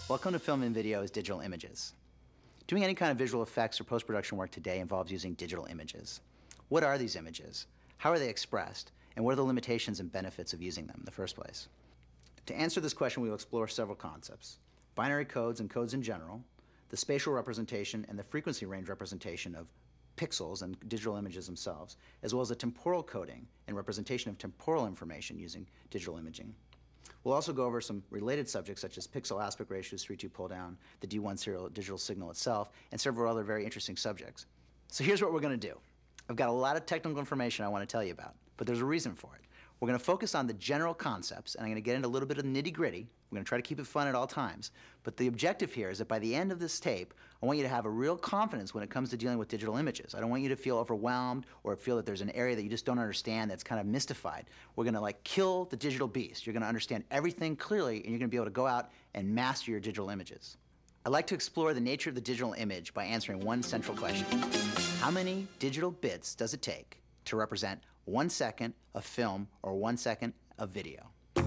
Welcome to Film and Video as Digital Images. Doing any kind of visual effects or post-production work today involves using digital images. What are these images? How are they expressed? And what are the limitations and benefits of using them in the first place? To answer this question, we will explore several concepts: binary codes and codes in general, the spatial representation and the frequency range representation of pixels and digital images themselves, as well as the temporal coding and representation of temporal information using digital imaging. We'll also go over some related subjects such as pixel aspect ratios, 3:2 pull down, the D1 serial digital signal itself, and several other very interesting subjects. So here's what we're going to do. I've got a lot of technical information I want to tell you about, but there's a reason for it. We're going to focus on the general concepts, and I'm going to get into a little bit of the nitty-gritty. We're going to try to keep it fun at all times. But the objective here is that by the end of this tape, I want you to have a real confidence when it comes to dealing with digital images. I don't want you to feel overwhelmed or feel that there's an area that you just don't understand that's kind of mystified. We're going to kill the digital beast. You're going to understand everything clearly, and you're going to be able to go out and master your digital images. I'd like to explore the nature of the digital image by answering one central question. How many digital bits does it take to represent 1 second of film or 1 second of video?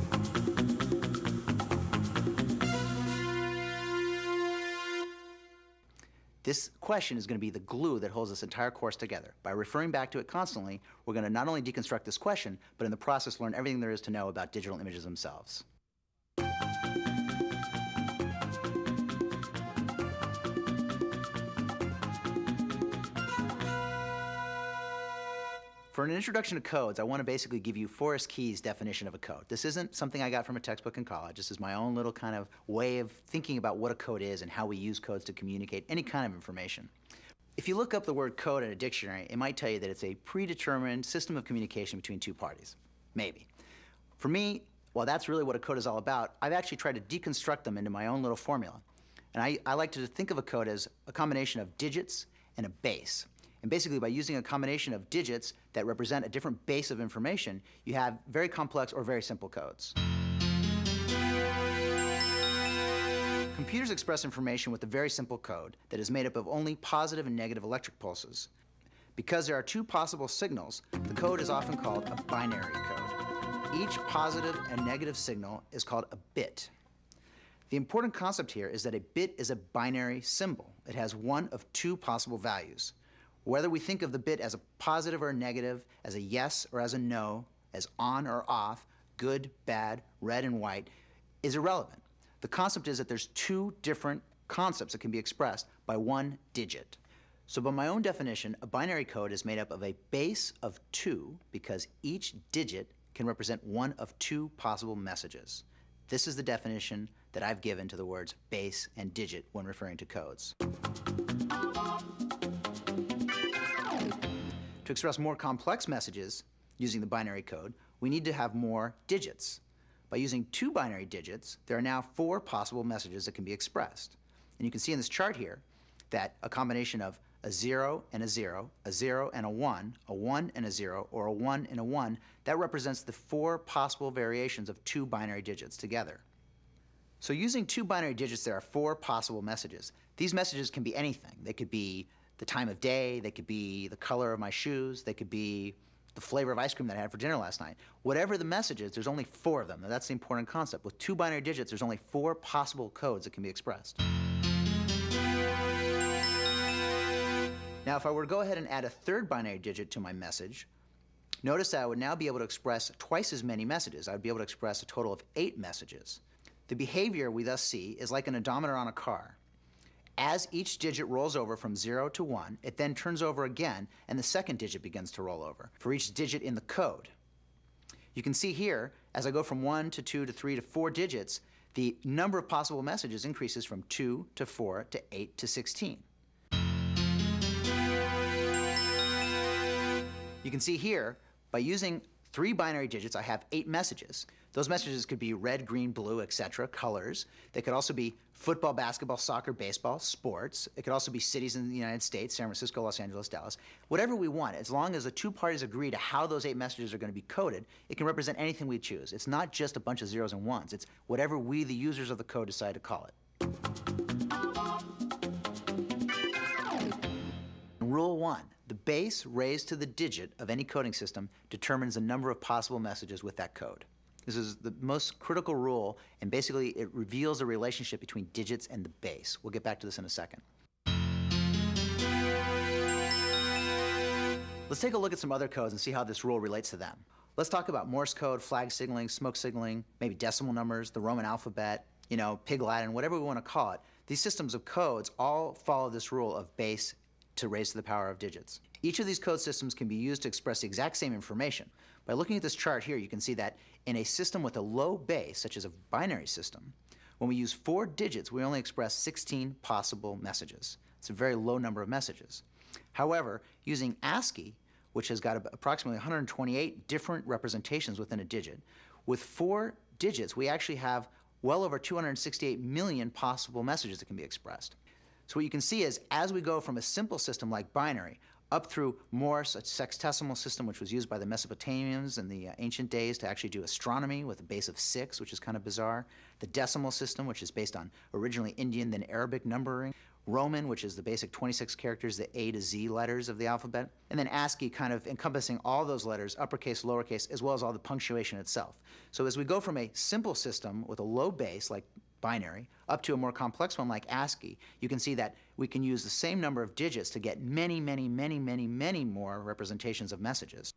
This question is going to be the glue that holds this entire course together. By referring back to it constantly, we're going to not only deconstruct this question, but in the process learn everything there is to know about digital images themselves. For an introduction to codes, I want to basically give you Forrest Key's definition of a code. This isn't something I got from a textbook in college. This is my own little kind of way of thinking about what a code is and how we use codes to communicate any kind of information. If you look up the word code in a dictionary, it might tell you that it's a predetermined system of communication between two parties. Maybe. For me, while that's really what a code is all about, I've actually tried to deconstruct them into my own little formula. And I like to think of a code as a combination of digits and a base. And basically, by using a combination of digits that represent a different base of information, you have very complex or very simple codes. Computers express information with a very simple code that is made up of only positive and negative electric pulses. Because there are two possible signals, the code is often called a binary code. Each positive and negative signal is called a bit. The important concept here is that a bit is a binary symbol. It has one of two possible values. Whether we think of the bit as a positive or a negative, as a yes or as a no, as on or off, good, bad, red and white, is irrelevant. The concept is that there's two different concepts that can be expressed by one digit. So by my own definition, a binary code is made up of a base of 2 because each digit can represent one of two possible messages. This is the definition that I've given to the words base and digit when referring to codes. To express more complex messages using the binary code, we need to have more digits. By using 2 binary digits, there are now 4 possible messages that can be expressed. And you can see in this chart here that a combination of a 0 and a 0, a 0 and a 1 and a 0, or a 1 and a 1, that represents the 4 possible variations of 2 binary digits together. So using 2 binary digits, there are 4 possible messages. These messages can be anything. They could be the time of day, they could be the color of my shoes, they could be the flavor of ice cream that I had for dinner last night. Whatever the message is, there's only 4 of them. Now, that's the important concept. With 2 binary digits, there's only 4 possible codes that can be expressed. Now, if I were to go ahead and add a 3rd binary digit to my message, notice that I would now be able to express twice as many messages. I would be able to express a total of 8 messages. The behavior we thus see is like an odometer on a car. As each digit rolls over from 0 to 1, it then turns over again, and the second digit begins to roll over for each digit in the code. You can see here, as I go from 1 to 2 to 3 to 4 digits, the number of possible messages increases from 2 to 4 to 8 to 16. You can see here, by using 3 binary digits, I have 8 messages. Those messages could be red, green, blue, etc., colors. They could also be football, basketball, soccer, baseball, sports. It could also be cities in the United States, San Francisco, Los Angeles, Dallas. Whatever we want, as long as the 2 parties agree to how those 8 messages are going to be coded, it can represent anything we choose. It's not just a bunch of zeros and ones. It's whatever we, the users of the code, decide to call it. Rule 1. The base raised to the digit of any coding system determines the number of possible messages with that code. This is the most critical rule, and basically it reveals the relationship between digits and the base. We'll get back to this in a second. Let's take a look at some other codes and see how this rule relates to them. Let's talk about Morse code, flag signaling, smoke signaling, maybe decimal numbers, the Roman alphabet, Pig Latin, whatever we want to call it. These systems of codes all follow this rule of base to raise to the power of digits. Each of these code systems can be used to express the exact same information. By looking at this chart here, you can see that in a system with a low base, such as a binary system, when we use 4 digits, we only express 16 possible messages. It's a very low number of messages. However, using ASCII, which has got approximately 128 different representations within a digit, with 4 digits, we actually have well over 268 million possible messages that can be expressed. So what you can see is, as we go from a simple system like binary up through Morse, a sextesimal system which was used by the Mesopotamians in the ancient days to actually do astronomy with a base of 6, which is kind of bizarre, the decimal system, which is based on originally Indian then Arabic numbering, Roman, which is the basic 26 characters, the A to Z letters of the alphabet, and then ASCII kind of encompassing all those letters, uppercase, lowercase, as well as all the punctuation itself. So as we go from a simple system with a low base, like binary, up to a more complex one like ASCII, you can see that we can use the same number of digits to get many, many, many, many, many more representations of messages.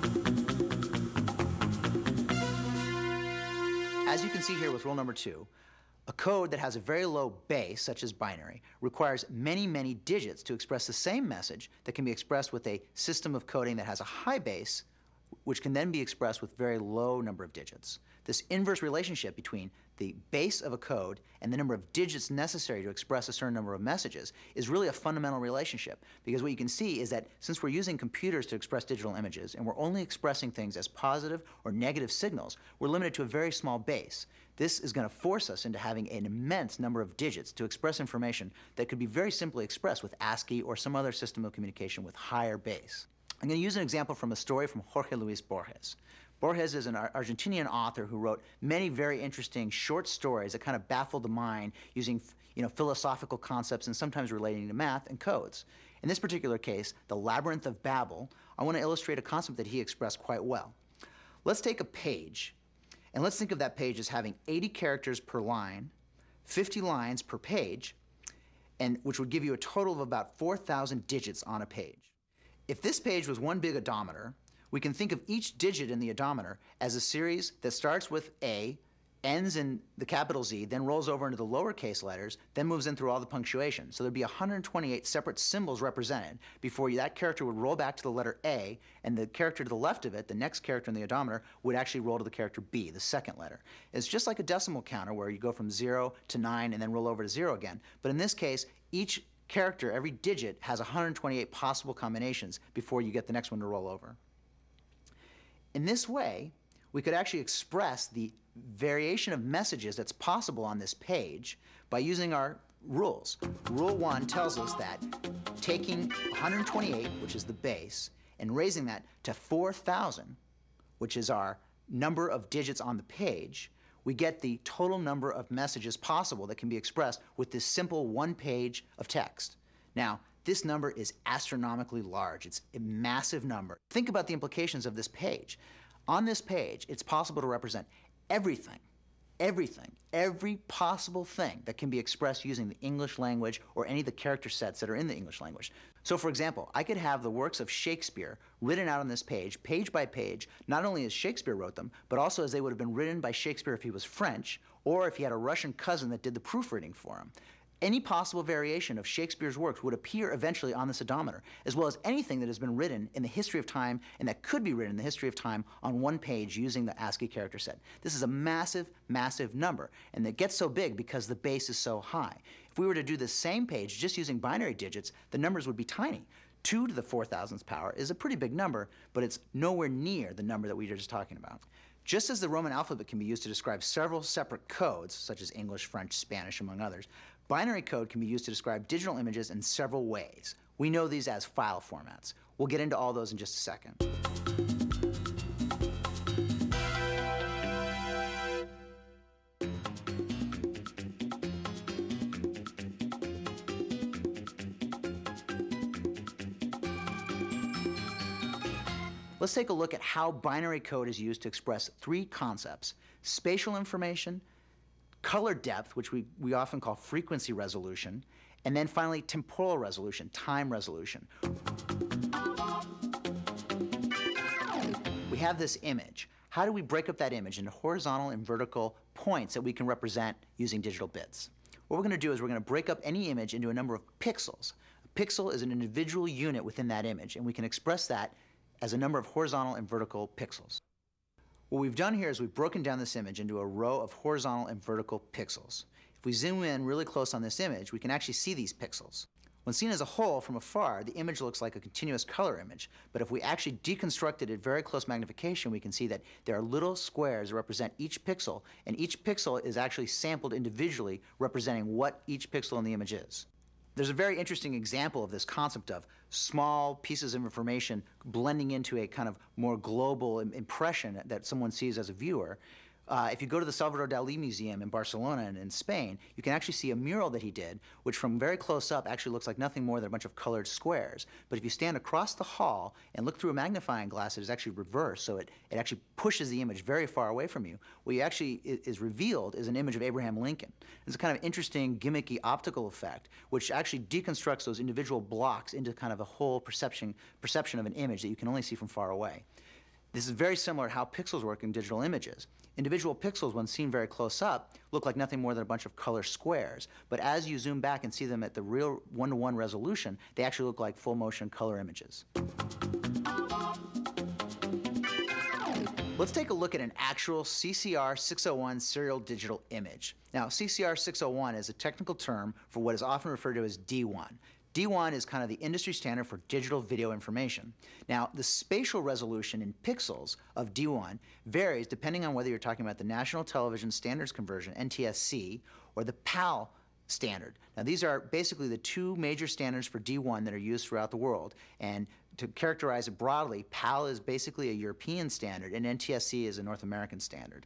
As you can see here with rule number 2, a code that has a very low base, such as binary, requires many, many digits to express the same message that can be expressed with a system of coding that has a high base, which can then be expressed with very low number of digits. This inverse relationship between the base of a code and the number of digits necessary to express a certain number of messages is really a fundamental relationship, because what you can see is that since we're using computers to express digital images and we're only expressing things as positive or negative signals, we're limited to a very small base. This is going to force us into having an immense number of digits to express information that could be very simply expressed with ASCII or some other system of communication with higher base. I'm going to use an example from a story from Jorge Luis Borges. Borges is an Argentinian author who wrote many very interesting short stories that kind of baffled the mind using philosophical concepts and sometimes relating to math and codes. In this particular case, The Labyrinth of Babel, I want to illustrate a concept that he expressed quite well. Let's take a page, and let's think of that page as having 80 characters per line, 50 lines per page, and which would give you a total of about 4,000 digits on a page. If this page was one big odometer, we can think of each digit in the odometer as a series that starts with A, ends in the capital Z, then rolls over into the lowercase letters, then moves in through all the punctuation. So there'd be 128 separate symbols represented before that character would roll back to the letter A, and the character to the left of it, the next character in the odometer, would actually roll to the character B, the second letter. It's just like a decimal counter where you go from 0 to 9 and then roll over to 0 again. But in this case, each character, every digit, has 128 possible combinations before you get the next one to roll over. In this way, we could actually express the variation of messages that's possible on this page by using our rules. Rule 1 tells us that taking 128, which is the base, and raising that to 4,000, which is our number of digits on the page, we get the total number of messages possible that can be expressed with this simple one page of text. Now, this number is astronomically large. It's a massive number. Think about the implications of this page. On this page, it's possible to represent everything, every possible thing that can be expressed using the English language or any of the character sets that are in the English language. So for example, I could have the works of Shakespeare written out on this page by page, not only as Shakespeare wrote them, but also as they would have been written by Shakespeare if he was French, or if he had a Russian cousin that did the proofreading for him. Any possible variation of Shakespeare's works would appear eventually on this odometer, as well as anything that has been written in the history of time and that could be written in the history of time on one page using the ASCII character set. This is a massive, massive number, and it gets so big because the base is so high. If we were to do the same page just using binary digits, the numbers would be tiny. 2 to the 4,000th power is a pretty big number, but it's nowhere near the number that we were just talking about. Just as the Roman alphabet can be used to describe several separate codes, such as English, French, Spanish, among others, binary code can be used to describe digital images in several ways. We know these as file formats. We'll get into all those in just a second. Let's take a look at how binary code is used to express three concepts: spatial information, color depth, which we often call frequency resolution, and then finally temporal resolution, time resolution. We have this image. How do we break up that image into horizontal and vertical points that we can represent using digital bits? What we're going to do is we're going to break up any image into a number of pixels. A pixel is an individual unit within that image, and we can express that as a number of horizontal and vertical pixels. What we've done here is we've broken down this image into a row of horizontal and vertical pixels. If we zoom in really close on this image, we can actually see these pixels. When seen as a whole from afar, the image looks like a continuous color image, but if we actually deconstruct it at very close magnification, we can see that there are little squares that represent each pixel, and each pixel is actually sampled individually, representing what each pixel in the image is. There's a very interesting example of this concept of small pieces of information blending into a kind of more global impression that someone sees as a viewer. If you go to the Salvador Dalí Museum in Barcelona and in Spain, you can actually see a mural that he did, which from very close up actually looks like nothing more than a bunch of colored squares. But if you stand across the hall and look through a magnifying glass, it is actually reversed, so it actually pushes the image very far away from you. What you actually is revealed is an image of Abraham Lincoln. It's a kind of interesting, gimmicky optical effect, which actually deconstructs those individual blocks into kind of a whole perception of an image that you can only see from far away. This is very similar to how pixels work in digital images. Individual pixels, when seen very close up, look like nothing more than a bunch of color squares. But as you zoom back and see them at the real one-to-one resolution, they actually look like full-motion color images. Let's take a look at an actual CCR 601 serial digital image. Now, CCR 601 is a technical term for what is often referred to as D1. D1 is kind of the industry standard for digital video information. Now, the spatial resolution in pixels of D1 varies depending on whether you're talking about the National Television Standards Conversion, NTSC, or the PAL standard. Now, these are basically the two major standards for D1 that are used throughout the world. And to characterize it broadly, PAL is basically a European standard, and NTSC is a North American standard.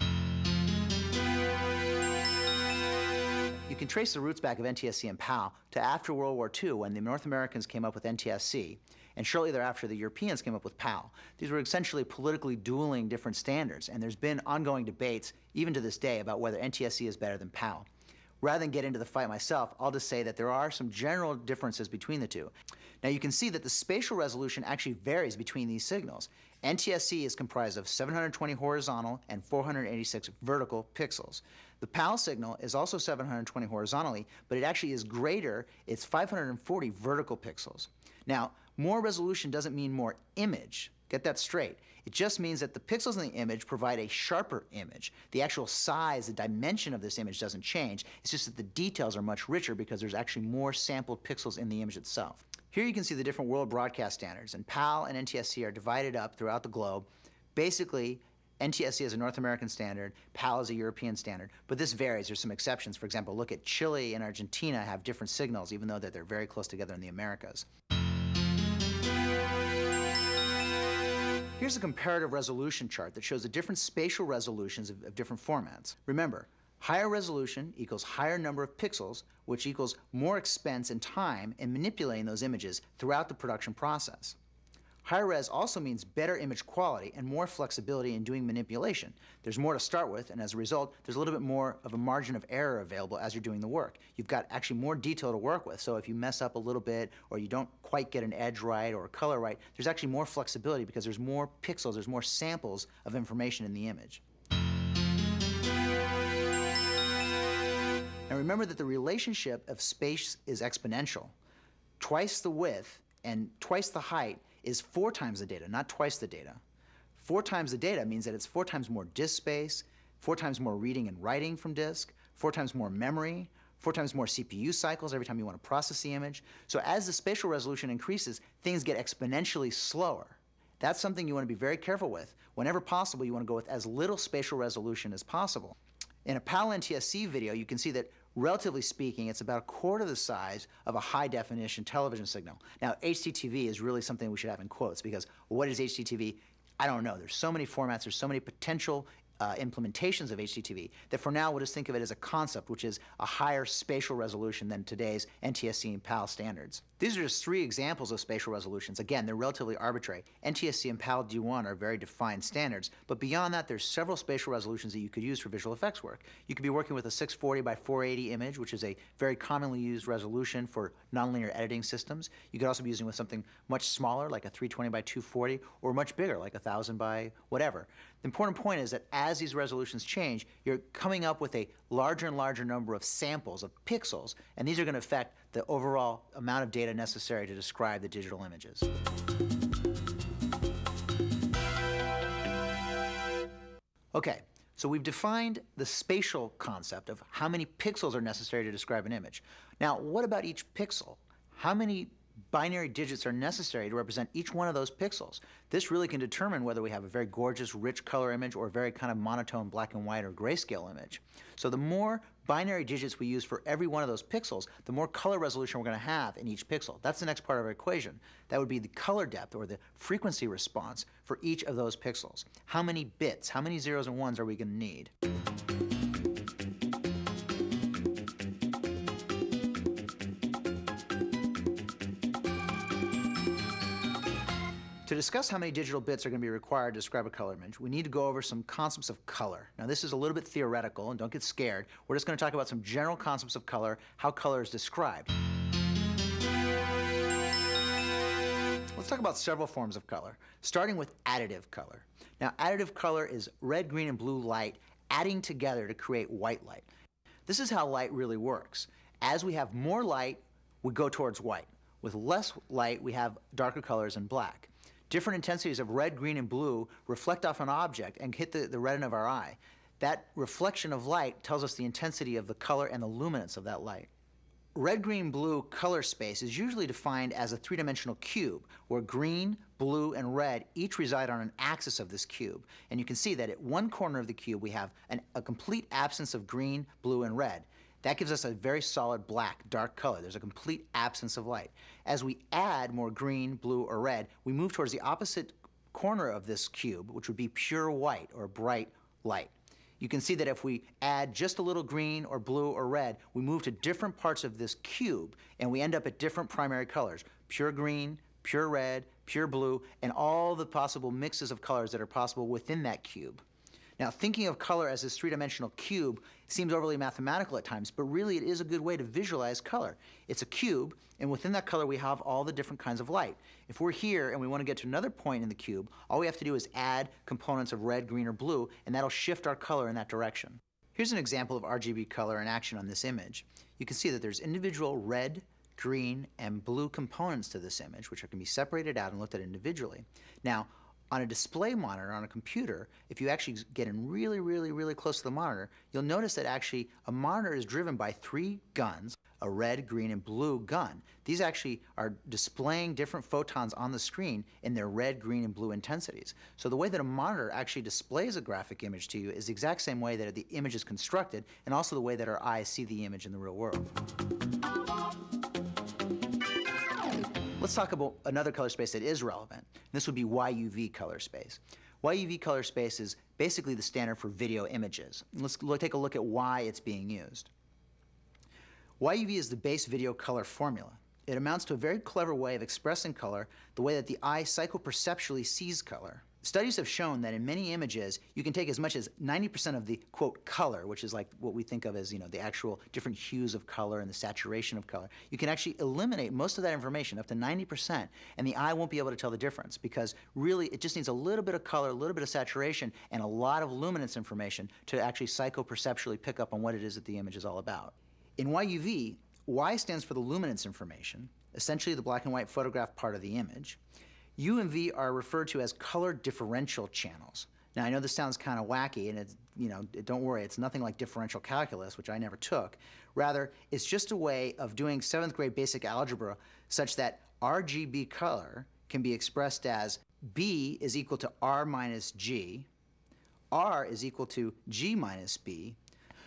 You can trace the roots back of NTSC and PAL to after World War II, when the North Americans came up with NTSC, and shortly thereafter the Europeans came up with PAL. These were essentially politically dueling different standards, and there's been ongoing debates, even to this day, about whether NTSC is better than PAL. Rather than get into the fight myself, I'll just say that there are some general differences between the two. Now, you can see that the spatial resolution actually varies between these signals. NTSC is comprised of 720 horizontal and 486 vertical pixels. The PAL signal is also 720 horizontally, but it actually is greater. It's 540 vertical pixels. Now, more resolution doesn't mean more image. Get that straight. It just means that the pixels in the image provide a sharper image. The actual size, the dimension of this image doesn't change. It's just that the details are much richer because there's actually more sampled pixels in the image itself. Here you can see the different world broadcast standards, and PAL and NTSC are divided up throughout the globe. Basically, NTSC is a North American standard, PAL is a European standard, but this varies. There's some exceptions. For example, look at Chile and Argentina have different signals, even though they're very close together in the Americas. Here's a comparative resolution chart that shows the different spatial resolutions of different formats. Remember, higher resolution equals higher number of pixels, which equals more expense and time in manipulating those images throughout the production process. Higher res also means better image quality and more flexibility in doing manipulation. There's more to start with, and as a result, there's a little bit more of a margin of error available as you're doing the work. You've got actually more detail to work with, so if you mess up a little bit or you don't quite get an edge right or a color right, there's actually more flexibility because there's more pixels, there's more samples of information in the image. Now remember that the relationship of space is exponential. Twice the width and twice the height is 4 times the data, not twice the data. 4 times the data means that it's 4 times more disk space, 4 times more reading and writing from disk, 4 times more memory, 4 times more CPU cycles every time you want to process the image. So as the spatial resolution increases, things get exponentially slower. That's something you want to be very careful with. Whenever possible, you want to go with as little spatial resolution as possible. In a PAL NTSC video, you can see that relatively speaking, it's about 1/4 the size of a high-definition television signal. Now, HDTV is really something we should have in quotes because what is HDTV? I don't know. There's so many formats, there's so many potential implementations of HDTV that for now we'll just think of it as a concept, which is a higher spatial resolution than today's NTSC and PAL standards. These are just 3 examples of spatial resolutions. Again, they're relatively arbitrary. NTSC and PAL D1 are very defined standards, but beyond that, there's several spatial resolutions that you could use for visual effects work. You could be working with a 640 by 480 image, which is a very commonly used resolution for nonlinear editing systems. You could also be using with something much smaller, like a 320 by 240, or much bigger, like 1,000 by whatever. The important point is that as these resolutions change, you're coming up with a larger and larger number of samples of pixels, and these are going to affect the overall amount of data necessary to describe the digital images. Okay, so we've defined the spatial concept of how many pixels are necessary to describe an image. Now, what about each pixel? How many binary digits are necessary to represent each one of those pixels? This really can determine whether we have a very gorgeous, rich color image or a very kind of monotone black and white or grayscale image. So the more binary digits we use for every one of those pixels, the more color resolution we're going to have in each pixel. That's the next part of our equation. That would be the color depth or the frequency response for each of those pixels. How many bits, how many zeros and ones are we going to need? To discuss how many digital bits are going to be required to describe a color image, we need to go over some concepts of color. Now, this is a little bit theoretical, and don't get scared. We're just going to talk about some general concepts of color, how color is described. Let's talk about several forms of color, starting with additive color. Now, additive color is red, green, and blue light adding together to create white light. This is how light really works. As we have more light, we go towards white. With less light, we have darker colors and black. Different intensities of red, green, and blue reflect off an object and hit the retina of our eye. That reflection of light tells us the intensity of the color and the luminance of that light. Red, green, blue color space is usually defined as a 3-dimensional cube, where green, blue, and red each reside on an axis of this cube. And you can see that at one corner of the cube we have a complete absence of green, blue, and red. That gives us a very solid black, dark color. There's a complete absence of light. As we add more green, blue, or red, we move towards the opposite corner of this cube, which would be pure white or bright light. You can see that if we add just a little green or blue or red, we move to different parts of this cube, and we end up at different primary colors: pure green, pure red, pure blue, and all the possible mixes of colors that are possible within that cube. Now, thinking of color as this 3-dimensional cube seems overly mathematical at times, but really it is a good way to visualize color. It's a cube, and within that color we have all the different kinds of light. If we're here and we want to get to another point in the cube, all we have to do is add components of red, green, or blue, and that'll shift our color in that direction. Here's an example of RGB color in action on this image. You can see that there's individual red, green, and blue components to this image, which can be separated out and looked at individually. Now, on a display monitor on a computer, if you actually get in really, really, really close to the monitor, you'll notice that actually a monitor is driven by 3 guns, a red, green, and blue gun. These actually are displaying different photons on the screen in their red, green, and blue intensities. So the way that a monitor actually displays a graphic image to you is the exact same way that the image is constructed, and also the way that our eyes see the image in the real world. Let's talk about another color space that is relevant. This would be YUV color space. YUV color space is basically the standard for video images. Let's take a look at why it's being used. YUV is the base video color formula. It amounts to a very clever way of expressing color, the way that the eye psychoperceptually sees color. Studies have shown that in many images, you can take as much as 90% of the, quote, color, which is like what we think of as, the actual different hues of color and the saturation of color. You can actually eliminate most of that information, up to 90%, and the eye won't be able to tell the difference, because really it just needs a little bit of color, a little bit of saturation, and a lot of luminance information to actually psychoperceptually pick up on what it is that the image is all about. In YUV, Y stands for the luminance information, essentially the black and white photograph part of the image. U and V are referred to as color differential channels. Now, I know this sounds kind of wacky, and it's, don't worry, it's nothing like differential calculus, which I never took. Rather, it's just a way of doing 7th grade basic algebra such that RGB color can be expressed as B is equal to R minus G, R is equal to G minus B,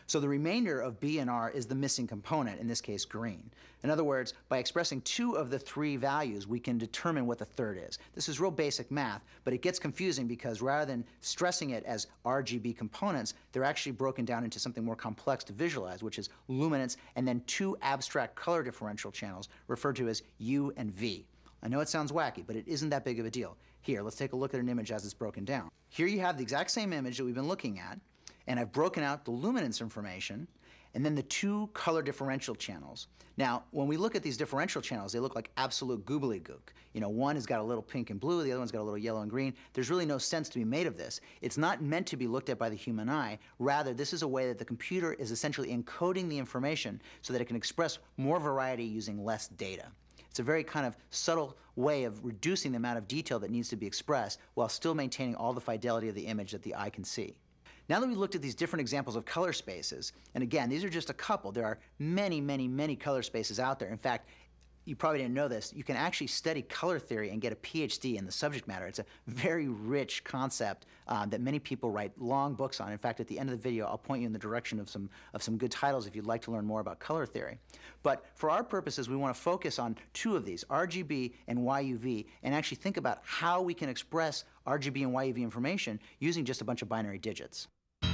So the remainder of B and R is the missing component, in this case green. In other words, by expressing 2 of the 3 values, we can determine what the third is. This is real basic math, but it gets confusing because rather than stressing it as RGB components, they're actually broken down into something more complex to visualize, which is luminance and then 2 abstract color differential channels referred to as U and V. I know it sounds wacky, but it isn't that big of a deal. Here, let's take a look at an image as it's broken down. Here you have the exact same image that we've been looking at, and I've broken out the luminance information and then the 2 color differential channels. Now, when we look at these differential channels, they look like absolute gobbledygook. You know, one has got a little pink and blue, the other one's got a little yellow and green. There's really no sense to be made of this. It's not meant to be looked at by the human eye. Rather, this is a way that the computer is essentially encoding the information so that it can express more variety using less data. It's a very kind of subtle way of reducing the amount of detail that needs to be expressed while still maintaining all the fidelity of the image that the eye can see. Now that we've looked at these different examples of color spaces, and again, these are just a couple. There are many, many, many color spaces out there. In fact, you probably didn't know this, you can actually study color theory and get a PhD in the subject matter. It's a very rich concept that many people write long books on. In fact, at the end of the video, I'll point you in the direction of some good titles if you'd like to learn more about color theory. But for our purposes, we want to focus on 2 of these, RGB and YUV, and actually think about how we can express RGB and YUV information using just a bunch of binary digits.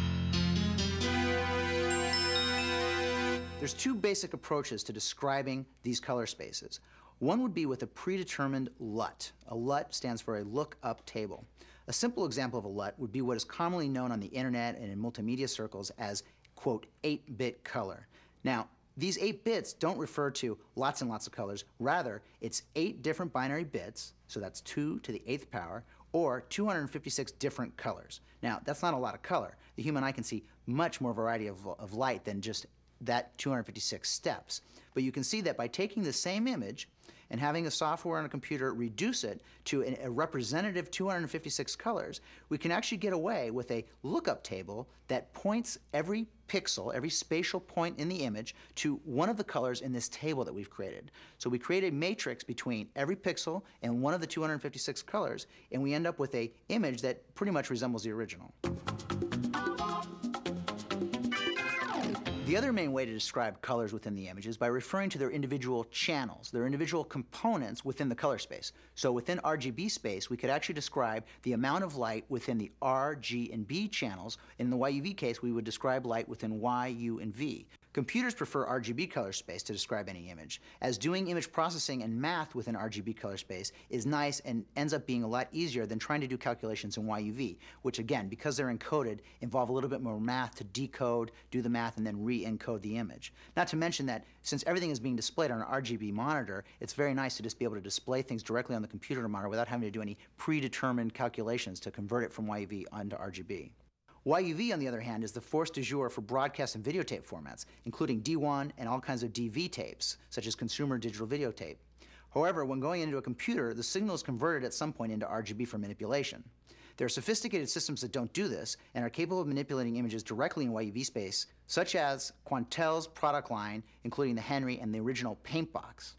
There's 2 basic approaches to describing these color spaces. One would be with a predetermined LUT. A LUT stands for a lookup table. A simple example of a LUT would be what is commonly known on the internet and in multimedia circles as, quote, 8-bit color. Now, these 8 bits don't refer to lots and lots of colors. Rather, it's 8 different binary bits, so that's 2 to the 8th power, or 256 different colors. Now, that's not a lot of color. The human eye can see much more variety of light than just that 256 steps. But you can see that by taking the same image and having the software on a computer reduce it to a representative 256 colors, we can actually get away with a lookup table that points every pixel, every spatial point in the image to one of the colors in this table that we've created. So we create a matrix between every pixel and one of the 256 colors, and we end up with an image that pretty much resembles the original. The other main way to describe colors within the image is by referring to their individual channels, their individual components within the color space. So within RGB space, we could actually describe the amount of light within the R, G, and B channels. In the YUV case, we would describe light within Y, U, and V. Computers prefer RGB color space to describe any image, as doing image processing and math within RGB color space is nice and ends up being a lot easier than trying to do calculations in YUV, which again, because they're encoded, involve a little bit more math to decode, do the math, and then re-encode the image. Not to mention that since everything is being displayed on an RGB monitor, it's very nice to just be able to display things directly on the computer monitor without having to do any predetermined calculations to convert it from YUV onto RGB. YUV, on the other hand, is the force du jour for broadcast and videotape formats, including D1 and all kinds of DV tapes, such as consumer digital videotape. However, when going into a computer, the signal is converted at some point into RGB for manipulation. There are sophisticated systems that don't do this and are capable of manipulating images directly in YUV space, such as Quantel's product line, including the Henry and the original Paintbox.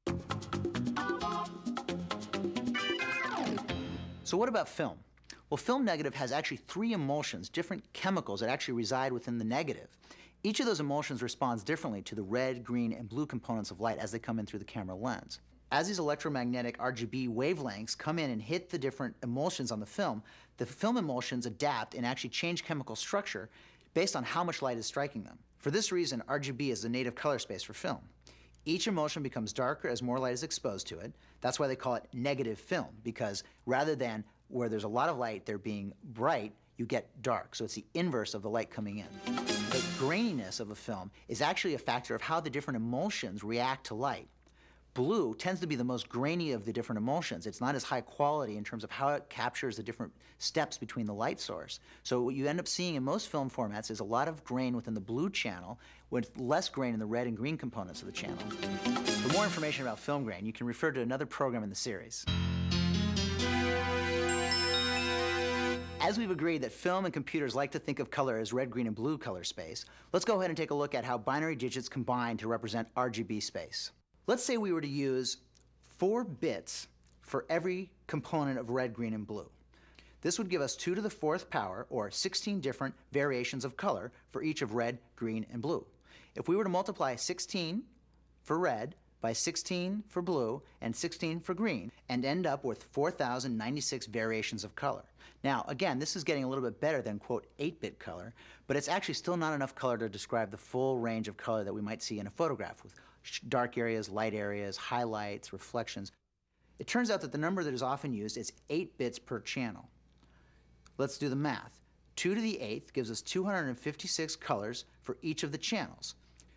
So what about film? Well, film negative has actually 3 emulsions, different chemicals that actually reside within the negative. Each of those emulsions responds differently to the red, green, and blue components of light as they come in through the camera lens. As these electromagnetic RGB wavelengths come in and hit the different emulsions on the film emulsions adapt and actually change chemical structure based on how much light is striking them. For this reason, RGB is the native color space for film. Each emulsion becomes darker as more light is exposed to it. That's why they call it negative film, because rather than where there's a lot of light, there being bright, you get dark. So it's the inverse of the light coming in. The graininess of a film is actually a factor of how the different emulsions react to light. Blue tends to be the most grainy of the different emulsions. It's not as high quality in terms of how it captures the different steps between the light source. So what you end up seeing in most film formats is a lot of grain within the blue channel with less grain in the red and green components of the channel. For more information about film grain, you can refer to another program in the series. As we've agreed that film and computers like to think of color as red, green, and blue color space, let's go ahead and take a look at how binary digits combine to represent RGB space. Let's say we were to use 4 bits for every component of red, green, and blue. This would give us 2 to the 4th power, or 16 different variations of color for each of red, green, and blue. If we were to multiply 16 for red by 16 for blue and 16 for green and end up with 4,096 variations of color. Now, again, this is getting a little bit better than, quote, 8-bit color, but it's actually still not enough color to describe the full range of color that we might see in a photograph with dark areas, light areas, highlights, reflections. It turns out that the number that is often used is 8 bits per channel. Let's do the math. 2 to the 8th gives us 256 colors for each of the channels.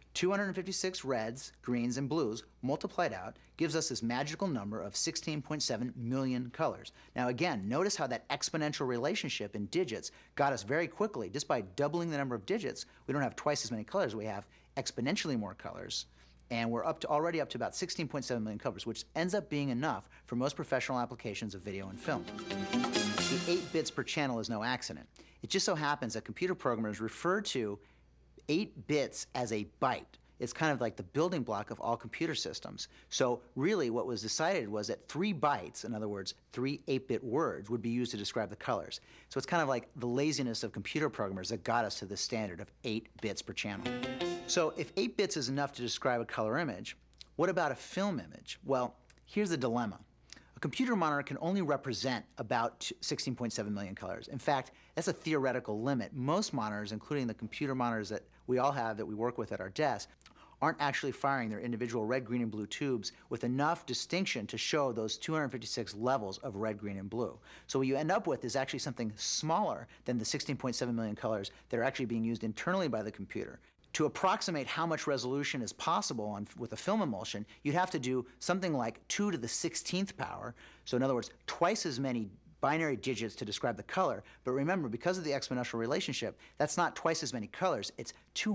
256 reds, greens, and blues multiplied out gives us this magical number of 16.7 million colors. Now again, notice how that exponential relationship in digits got us very quickly. Just by doubling the number of digits, we don't have twice as many colors, we have exponentially more colors. And we're already up to about 16.7 million colors, which ends up being enough for most professional applications of video and film. The 8 bits per channel is no accident. It just so happens that computer programmers refer to 8 bits as a byte. It's kind of like the building block of all computer systems. So really what was decided was that 3 bytes, in other words, 3 8-bit words, would be used to describe the colors. So it's kind of like the laziness of computer programmers that got us to this standard of 8 bits per channel. So if 8 bits is enough to describe a color image, what about a film image? Well, here's the dilemma. A computer monitor can only represent about 16.7 million colors. In fact, that's a theoretical limit. Most monitors, including the computer monitors that we all have that we work with at our desk, aren't actually firing their individual red, green, and blue tubes with enough distinction to show those 256 levels of red, green, and blue. So what you end up with is actually something smaller than the 16.7 million colors that are actually being used internally by the computer. To approximate how much resolution is possible with a film emulsion, you'd have to do something like 2 to the 16th power. So in other words, twice as many binary digits to describe the color. But remember, because of the exponential relationship, that's not twice as many colors, it's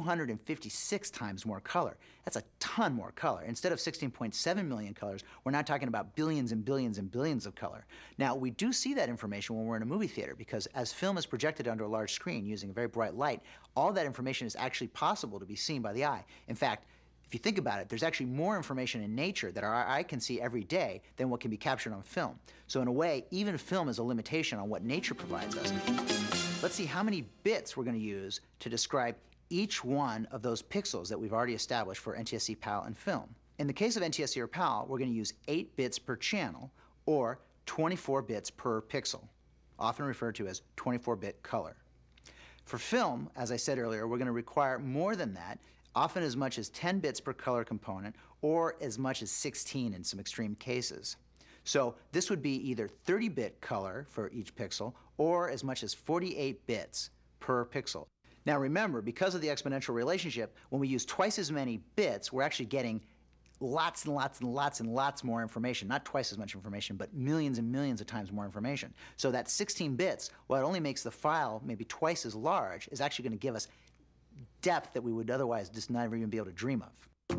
256 times more color. That's a ton more color. Instead of 16.7 million colors, we're now talking about billions and billions and billions of color. Now, we do see that information when we're in a movie theater, because as film is projected onto a large screen using a very bright light, all that information is actually possible to be seen by the eye. In fact, if you think about it, there's actually more information in nature that our eye can see every day than what can be captured on film. So in a way, even film is a limitation on what nature provides us. Let's see how many bits we're going to use to describe each one of those pixels that we've already established for NTSC, PAL, and film. In the case of NTSC or PAL, we're going to use 8 bits per channel, or 24 bits per pixel, often referred to as 24-bit color. For film, as I said earlier, we're going to require more than that, often as much as 10 bits per color component, or as much as 16 in some extreme cases. So this would be either 30-bit color for each pixel, or as much as 48 bits per pixel. Now remember, because of the exponential relationship, when we use twice as many bits, we're actually getting lots and lots and lots and lots more information. Not twice as much information, but millions and millions of times more information. So that 16 bits, while it only makes the file maybe twice as large, is actually going to give us depth that we would otherwise just never even be able to dream of.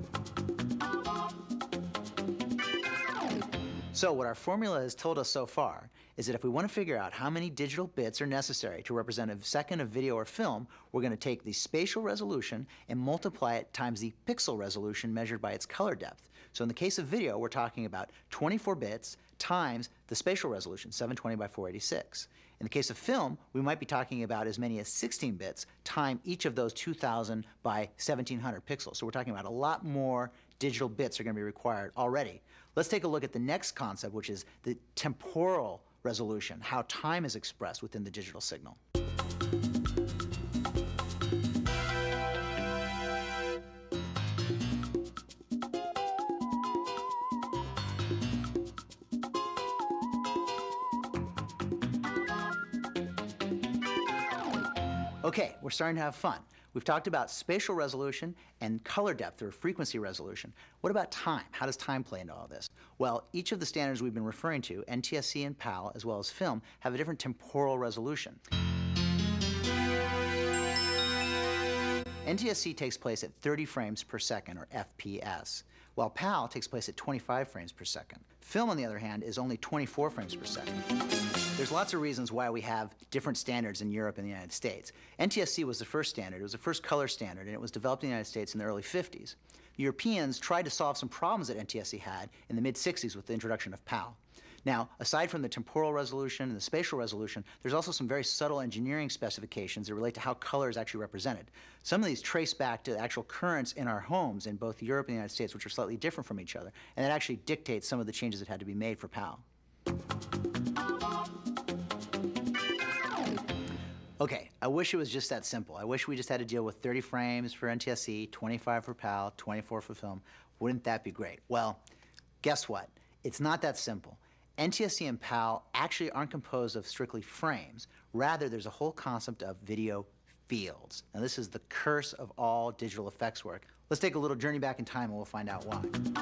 So what our formula has told us so far is that if we want to figure out how many digital bits are necessary to represent a second of video or film, we're going to take the spatial resolution and multiply it times the pixel resolution measured by its color depth. So in the case of video, we're talking about 24 bits times the spatial resolution, 720 by 486. In the case of film, we might be talking about as many as 16 bits times each of those 2,000 by 1,700 pixels. So we're talking about a lot more digital bits are going to be required already. Let's take a look at the next concept, which is the temporal resolution, how time is expressed within the digital signal. Okay, we're starting to have fun. We've talked about spatial resolution and color depth or frequency resolution. What about time? How does time play into all this? Well, each of the standards we've been referring to, NTSC and PAL, as well as film, have a different temporal resolution. NTSC takes place at 30 frames per second, or FPS, while PAL takes place at 25 frames per second. Film, on the other hand, is only 24 frames per second. There's lots of reasons why we have different standards in Europe and the United States. NTSC was the first standard. It was the first color standard, and it was developed in the United States in the early 50s. Europeans tried to solve some problems that NTSC had in the mid-60s with the introduction of PAL. Now, aside from the temporal resolution and the spatial resolution, there's also some very subtle engineering specifications that relate to how color is actually represented. Some of these trace back to actual currents in our homes in both Europe and the United States, which are slightly different from each other, and that actually dictates some of the changes that had to be made for PAL. Okay, I wish it was just that simple. I wish we just had to deal with 30 frames for NTSC, 25 for PAL, 24 for film. Wouldn't that be great? Well, guess what? It's not that simple. NTSC and PAL actually aren't composed of strictly frames. Rather, there's a whole concept of video fields. Now, this is the curse of all digital effects work. Let's take a little journey back in time and we'll find out why.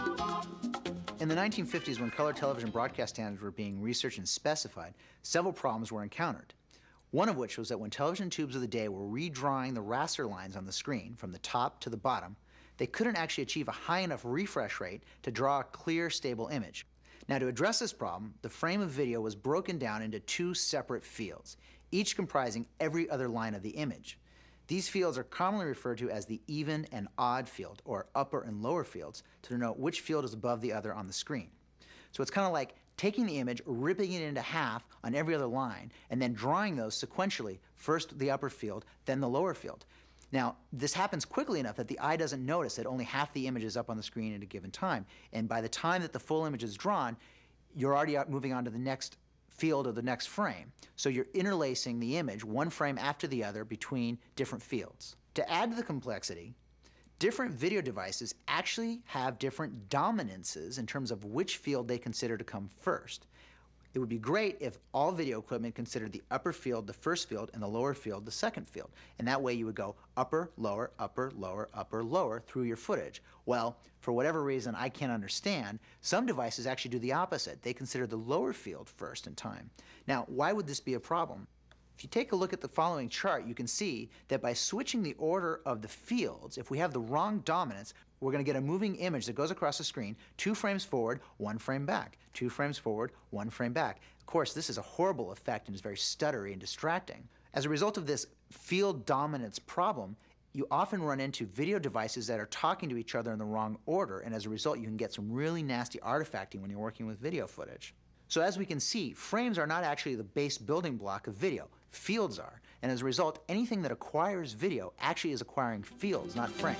In the 1950s, when color television broadcast standards were being researched and specified, several problems were encountered. One of which was that when television tubes of the day were redrawing the raster lines on the screen from the top to the bottom, they couldn't actually achieve a high enough refresh rate to draw a clear, stable image. Now, to address this problem, the frame of video was broken down into two separate fields, each comprising every other line of the image. These fields are commonly referred to as the even and odd field, or upper and lower fields, to denote which field is above the other on the screen. So it's kind of like taking the image, ripping it into half on every other line, and then drawing those sequentially, first the upper field, then the lower field. Now, this happens quickly enough that the eye doesn't notice that only half the image is up on the screen at a given time. And by the time that the full image is drawn, you're already moving on to the next field of the next frame. So you're interlacing the image, one frame after the other, between different fields. To add to the complexity, different video devices actually have different dominances in terms of which field they consider to come first. It would be great if all video equipment considered the upper field the first field and the lower field the second field. And that way you would go upper, lower, upper, lower, upper, lower through your footage. Well, for whatever reason I can't understand, some devices actually do the opposite. They consider the lower field first in time. Now, why would this be a problem? If you take a look at the following chart, you can see that by switching the order of the fields, if we have the wrong dominance, we're going to get a moving image that goes across the screen, 2 frames forward, 1 frame back, 2 frames forward, 1 frame back. Of course, this is a horrible effect and is very stuttery and distracting. As a result of this field dominance problem, you often run into video devices that are talking to each other in the wrong order, and as a result, you can get some really nasty artifacting when you're working with video footage. So as we can see, frames are not actually the base building block of video. Fields are. And as a result, anything that acquires video actually is acquiring fields, not frames.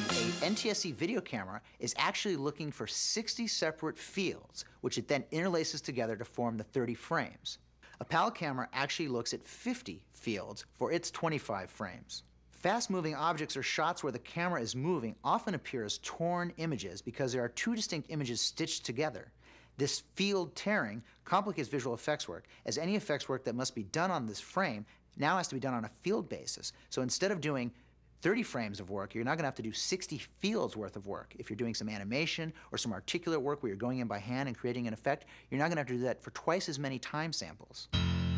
A NTSC video camera is actually looking for 60 separate fields, which it then interlaces together to form the 30 frames. A PAL camera actually looks at 50 fields for its 25 frames. Fast-moving objects or shots where the camera is moving often appear as torn images because there are two distinct images stitched together. This field tearing complicates visual effects work, as any effects work that must be done on this frame now has to be done on a field basis. So instead of doing 30 frames of work, you're now going to have to do 60 fields worth of work. If you're doing some animation or some articulate work where you're going in by hand and creating an effect, you're now going to have to do that for twice as many time samples.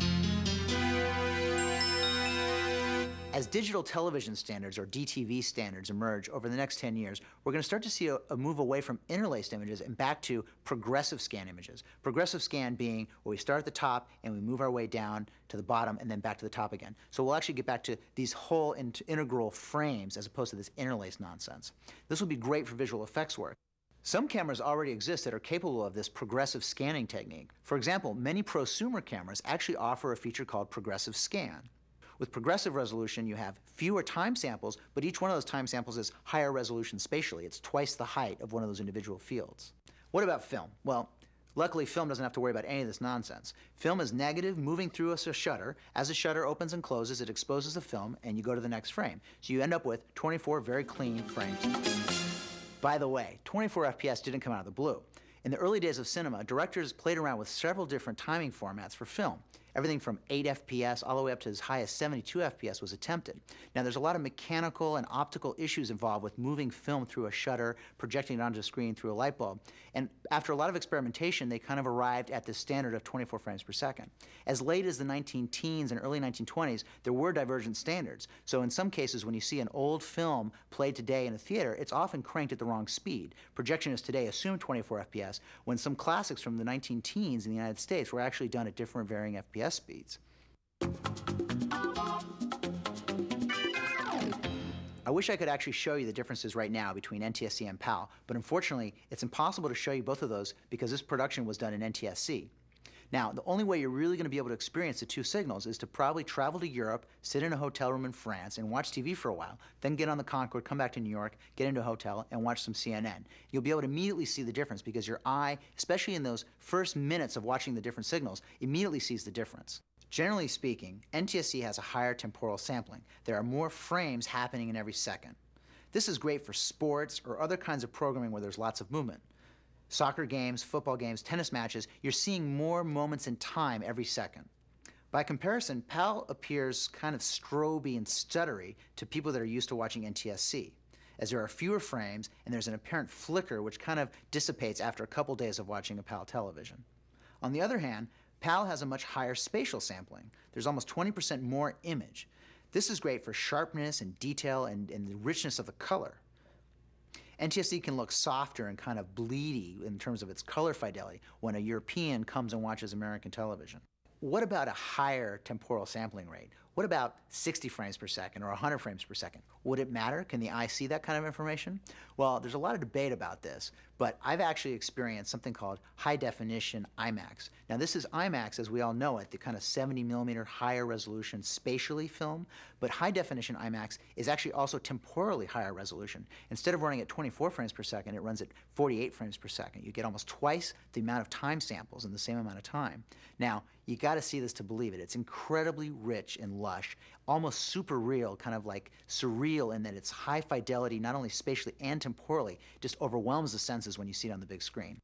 As digital television standards, or DTV standards, emerge over the next 10 years, we're going to start to see a move away from interlaced images and back to progressive scan images. Progressive scan being where we start at the top and we move our way down to the bottom and then back to the top again. So we'll actually get back to these whole integral frames as opposed to this interlaced nonsense. This will be great for visual effects work. Some cameras already exist that are capable of this progressive scanning technique. For example, many prosumer cameras actually offer a feature called progressive scan. With progressive resolution, you have fewer time samples, but each one of those time samples is higher resolution spatially. It's twice the height of one of those individual fields. What about film? Well, luckily film doesn't have to worry about any of this nonsense. Film is negative, moving through a shutter. As the shutter opens and closes, it exposes the film, and you go to the next frame. So you end up with 24 very clean frames. By the way, 24 FPS didn't come out of the blue. In the early days of cinema, directors played around with several different timing formats for film. Everything from 8 FPS all the way up to as high as 72 FPS was attempted. Now, there's a lot of mechanical and optical issues involved with moving film through a shutter, projecting it onto a screen through a light bulb. And after a lot of experimentation, they kind of arrived at this standard of 24 frames per second. As late as the 19-teens and early 1920s, there were divergent standards. So in some cases, when you see an old film played today in a theater, it's often cranked at the wrong speed. Projectionists today assume 24 FPS, when some classics from the 19-teens in the United States were actually done at different varying FPS speeds. I wish I could actually show you the differences right now between NTSC and PAL, but unfortunately, it's impossible to show you both of those because this production was done in NTSC. Now, the only way you're really going to be able to experience the two signals is to probably travel to Europe, sit in a hotel room in France, and watch TV for a while, then get on the Concorde, come back to New York, get into a hotel, and watch some CNN. You'll be able to immediately see the difference because your eye, especially in those first minutes of watching the different signals, immediately sees the difference. Generally speaking, NTSC has a higher temporal sampling. There are more frames happening in every second. This is great for sports or other kinds of programming where there's lots of movement. Soccer games, football games, tennis matches, you're seeing more moments in time every second. By comparison, PAL appears kind of stroby and stuttery to people that are used to watching NTSC, as there are fewer frames and there's an apparent flicker which kind of dissipates after a couple days of watching a PAL television. On the other hand, PAL has a much higher spatial sampling. There's almost 20% more image. This is great for sharpness and detail and the richness of the color. NTSC can look softer and kind of bleedy in terms of its color fidelity when a European comes and watches American television. What about a higher temporal sampling rate? What about 60 frames per second or 100 frames per second? Would it matter? Can the eye see that kind of information? Well, there's a lot of debate about this, but I've actually experienced something called high definition IMAX. Now this is IMAX as we all know it, the kind of 70 millimeter higher resolution spatially film, but high definition IMAX is actually also temporally higher resolution. Instead of running at 24 frames per second, it runs at 48 frames per second. You get almost twice the amount of time samples in the same amount of time. Now, you got to see this to believe it. It's incredibly rich and lush, almost super real, kind of like surreal in that it's high fidelity, not only spatially and temporally, just overwhelms the senses when you see it on the big screen.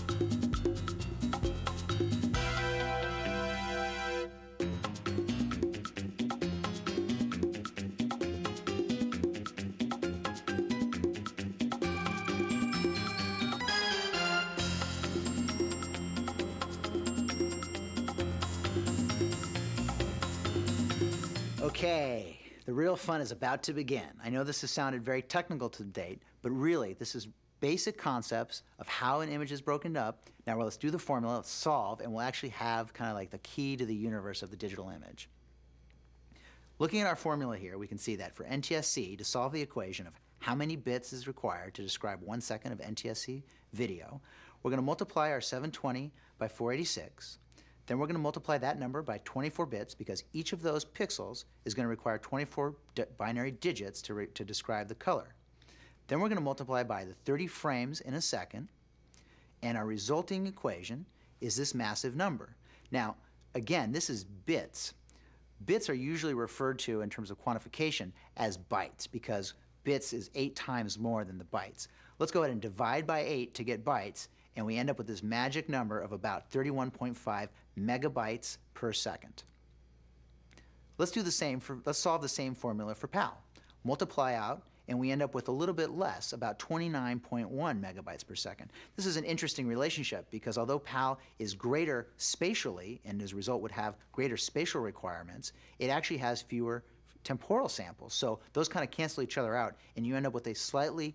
Okay, the real fun is about to begin. I know this has sounded very technical to date, but really this is basic concepts of how an image is broken up. Now let's do the formula, let's solve, and we'll actually have kind of like the key to the universe of the digital image. Looking at our formula here, we can see that for NTSC, to solve the equation of how many bits is required to describe 1 second of NTSC video, we're going to multiply our 720 by 486. Then we're going to multiply that number by 24 bits because each of those pixels is going to require 24 binary digits to describe the color. Then we're going to multiply by the 30 frames in a second, and our resulting equation is this massive number. Now, again, this is bits. Bits are usually referred to in terms of quantification as bytes because bits is 8 times more than the bytes. Let's go ahead and divide by 8 to get bytes, and we end up with this magic number of about 31.5 megabytes per second. Let's solve the same formula for PAL. Multiply out, and we end up with a little bit less, about 29.1 megabytes per second. This is an interesting relationship because although PAL is greater spatially, and as a result would have greater spatial requirements, it actually has fewer temporal samples. So those kind of cancel each other out, and you end up with a slightly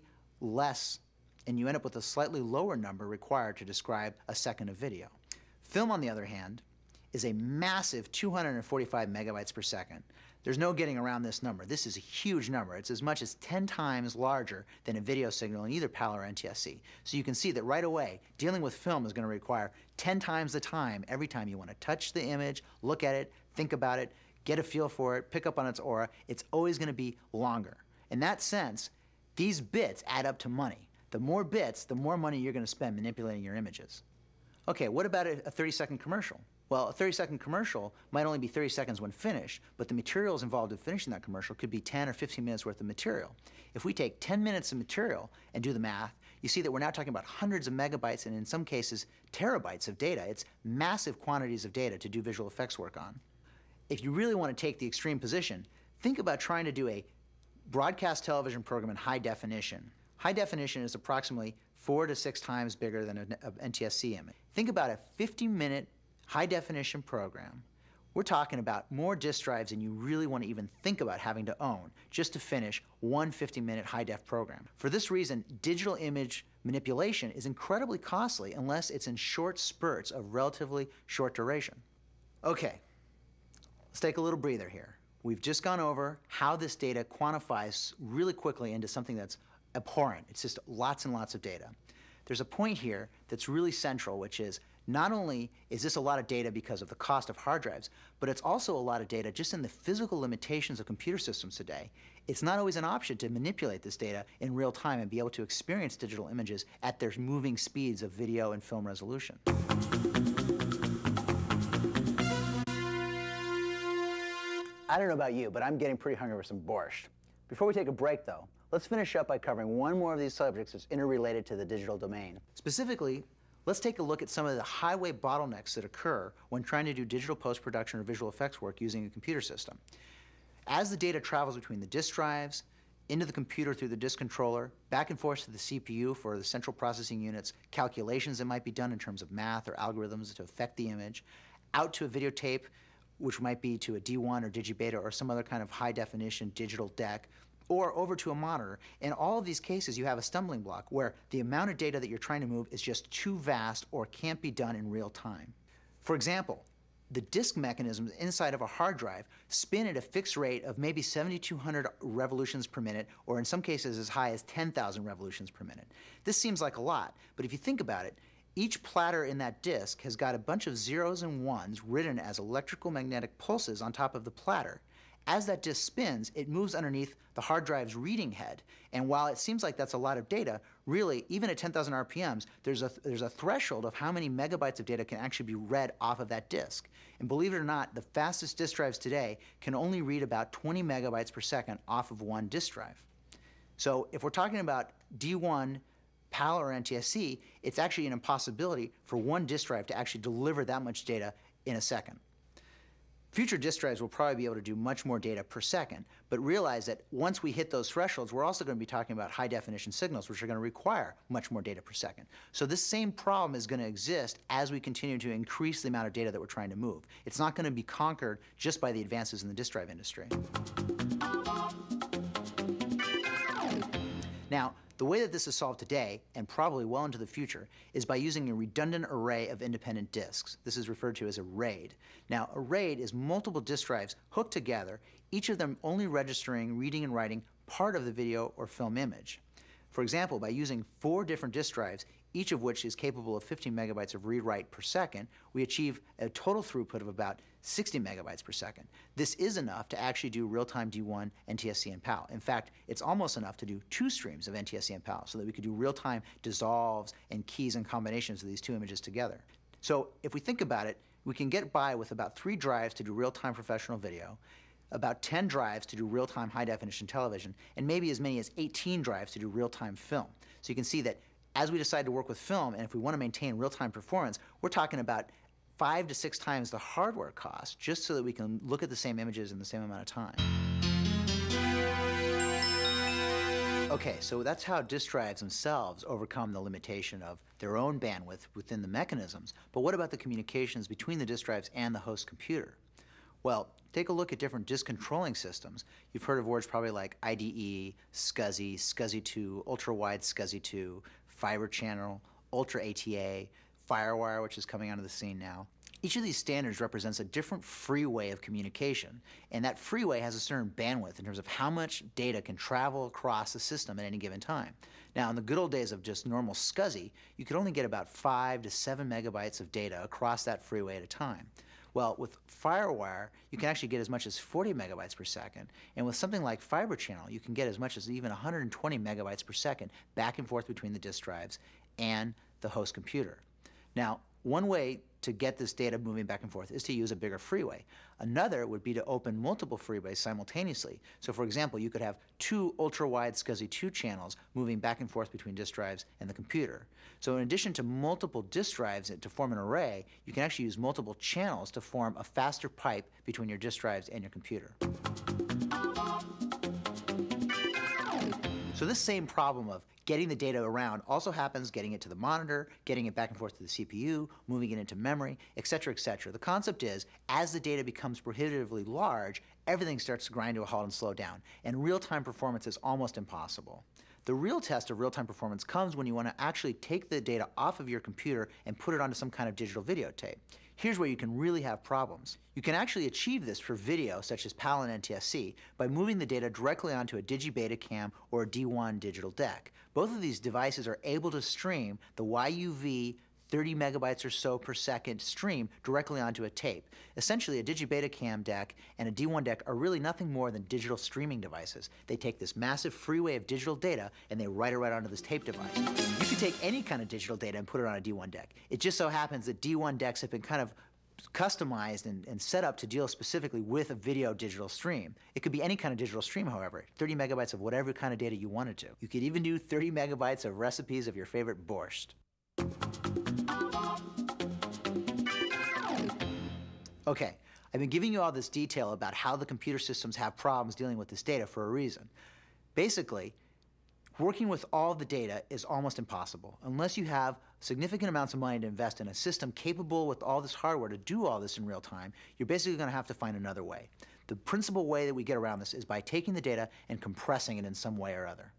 lower number required to describe a second of video. Film, on the other hand, is a massive 245 megabytes per second. There's no getting around this number. This is a huge number. It's as much as 10 times larger than a video signal in either PAL or NTSC. So you can see that right away, dealing with film is going to require 10 times the time every time you want to touch the image, look at it, think about it, get a feel for it, pick up on its aura. It's always going to be longer. In that sense, these bits add up to money. The more bits, the more money you're going to spend manipulating your images. Okay, what about a 30-second commercial? Well, a 30-second commercial might only be 30 seconds when finished, but the materials involved in finishing that commercial could be 10 or 15 minutes worth of material. If we take 10 minutes of material and do the math, you see that we're now talking about hundreds of megabytes and in some cases terabytes of data. It's massive quantities of data to do visual effects work on. If you really want to take the extreme position, think about trying to do a broadcast television program in high definition. High definition is approximately 4 to 6 times bigger than an NTSC image. Think about a 50-minute high-definition program. We're talking about more disk drives than you really want to even think about having to own just to finish one 50-minute high-def program. For this reason, digital image manipulation is incredibly costly unless it's in short spurts of relatively short duration. Okay, let's take a little breather here. We've just gone over how this data quantifies really quickly into something that's abhorrent. It's just lots and lots of data. There's a point here that's really central, which is Not only is this a lot of data because of the cost of hard drives, but it's also a lot of data just in the physical limitations of computer systems today. It's not always an option to manipulate this data in real time and be able to experience digital images at their moving speeds of video and film resolution. I don't know about you, but I'm getting pretty hungry for some borscht. Before we take a break, though, let's finish up by covering one more of these subjects that's interrelated to the digital domain. Specifically, let's take a look at some of the highway bottlenecks that occur when trying to do digital post-production or visual effects work using a computer system. As the data travels between the disk drives, into the computer through the disk controller, back and forth to the CPU for the central processing unit's calculations that might be done in terms of math or algorithms to affect the image, out to a videotape, which might be to a D1 or Digibeta or some other kind of high-definition digital deck, or over to a monitor. In all of these cases, you have a stumbling block where the amount of data that you're trying to move is just too vast or can't be done in real time. For example, the disk mechanisms inside of a hard drive spin at a fixed rate of maybe 7,200 revolutions per minute, or in some cases as high as 10,000 revolutions per minute. This seems like a lot, but if you think about it, each platter in that disk has got a bunch of zeros and ones written as electrical magnetic pulses on top of the platter. As that disk spins, it moves underneath the hard drive's reading head. And while it seems like that's a lot of data, really, even at 10,000 RPMs, there's a threshold of how many megabytes of data can actually be read off of that disk. And believe it or not, the fastest disk drives today can only read about 20 megabytes per second off of one disk drive. So if we're talking about D1, PAL, or NTSC, it's actually an impossibility for one disk drive to actually deliver that much data in a second. Future disk drives will probably be able to do much more data per second, but realize that once we hit those thresholds, we're also going to be talking about high-definition signals, which are going to require much more data per second. So this same problem is going to exist as we continue to increase the amount of data that we're trying to move. It's not going to be conquered just by the advances in the disk drive industry. Now, the way that this is solved today, and probably well into the future, is by using a redundant array of independent disks. This is referred to as a RAID. Now, a RAID is multiple disk drives hooked together, each of them only registering, reading, and writing part of the video or film image. For example, by using 4 different disk drives, each of which is capable of 15 megabytes of read-write per second, we achieve a total throughput of about 60 megabytes per second. This is enough to actually do real-time D1, NTSC, and PAL. In fact, it's almost enough to do 2 streams of NTSC and PAL so that we could do real-time dissolves and keys and combinations of these 2 images together. So if we think about it, we can get by with about 3 drives to do real-time professional video, about 10 drives to do real-time high-definition television, and maybe as many as 18 drives to do real-time film. So you can see that as we decide to work with film, and if we want to maintain real-time performance, we're talking about 5 to 6 times the hardware cost just so that we can look at the same images in the same amount of time. Okay, so that's how disk drives themselves overcome the limitation of their own bandwidth within the mechanisms. But what about the communications between the disk drives and the host computer? Well, take a look at different disk controlling systems. You've heard of words probably like IDE, SCSI, SCSI2, ultra-wide SCSI2, Fiber Channel, Ultra ATA, FireWire, which is coming onto the scene now. Each of these standards represents a different freeway of communication, and that freeway has a certain bandwidth in terms of how much data can travel across the system at any given time. Now, in the good old days of just normal SCSI, you could only get about 5 to 7 megabytes of data across that freeway at a time. Well, with FireWire, you can actually get as much as 40 megabytes per second, and with something like Fiber Channel, you can get as much as even 120 megabytes per second back and forth between the disk drives and the host computer. Now, one way to get this data moving back and forth is to use a bigger freeway. Another would be to open multiple freeways simultaneously. So for example, you could have 2 ultra-wide SCSI2 channels moving back and forth between disk drives and the computer. So in addition to multiple disk drives to form an array, you can actually use multiple channels to form a faster pipe between your disk drives and your computer. So this same problem of getting the data around also happens getting it to the monitor, getting it back and forth to the CPU, moving it into memory, etc., etc. The concept is, as the data becomes prohibitively large, everything starts to grind to a halt and slow down, and real-time performance is almost impossible. The real test of real-time performance comes when you want to actually take the data off of your computer and put it onto some kind of digital videotape. Here's where you can really have problems. You can actually achieve this for video, such as PAL and NTSC, by moving the data directly onto a Digibetacam or a D1 digital deck. Both of these devices are able to stream the YUV 30 megabytes or so per second stream directly onto a tape. Essentially, a DigiBetacam deck and a D1 deck are really nothing more than digital streaming devices. They take this massive freeway of digital data and they write it right onto this tape device. You could take any kind of digital data and put it on a D1 deck. It just so happens that D1 decks have been kind of customized and set up to deal specifically with a video digital stream. It could be any kind of digital stream, however, 30 megabytes of whatever kind of data you wanted to. You could even do 30 megabytes of recipes of your favorite borscht. Okay, I've been giving you all this detail about how the computer systems have problems dealing with this data for a reason. Basically, working with all the data is almost impossible unless you have significant amounts of money to invest in a system capable with all this hardware to do all this in real time. You're basically going to have to find another way. The principal way that we get around this is by taking the data and compressing it in some way or other.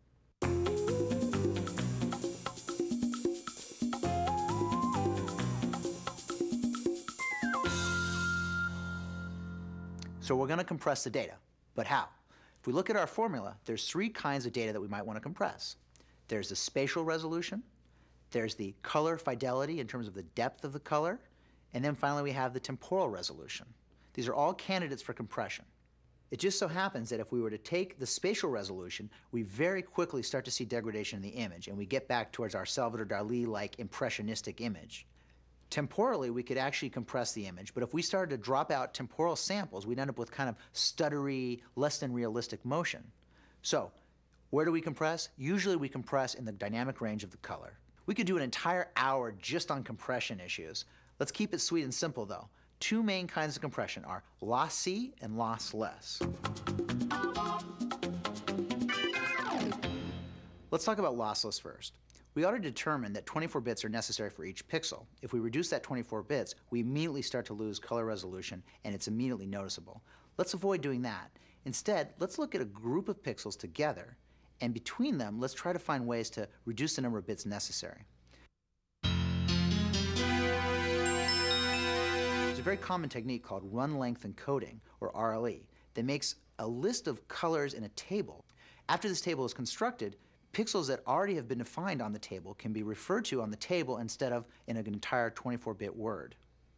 So we're going to compress the data, but how? If we look at our formula, there's three kinds of data that we might want to compress. There's the spatial resolution, there's the color fidelity in terms of the depth of the color, and then finally we have the temporal resolution. These are all candidates for compression. It just so happens that if we were to take the spatial resolution, we very quickly start to see degradation in the image, and we get back towards our Salvador Dali-like impressionistic image. Temporally, we could actually compress the image, but if we started to drop out temporal samples, we'd end up with kind of stuttery, less than realistic motion. So, where do we compress? Usually we compress in the dynamic range of the color. We could do an entire hour just on compression issues. Let's keep it sweet and simple though. Two main kinds of compression are lossy and lossless. Let's talk about lossless first. We ought to determine that 24 bits are necessary for each pixel. If we reduce that 24 bits, we immediately start to lose color resolution, and it's immediately noticeable. Let's avoid doing that. Instead, let's look at a group of pixels together, and between them, let's try to find ways to reduce the number of bits necessary. There's a very common technique called run length encoding, or RLE, that makes a list of colors in a table. After this table is constructed, pixels that already have been defined on the table can be referred to on the table instead of in an entire 24-bit word.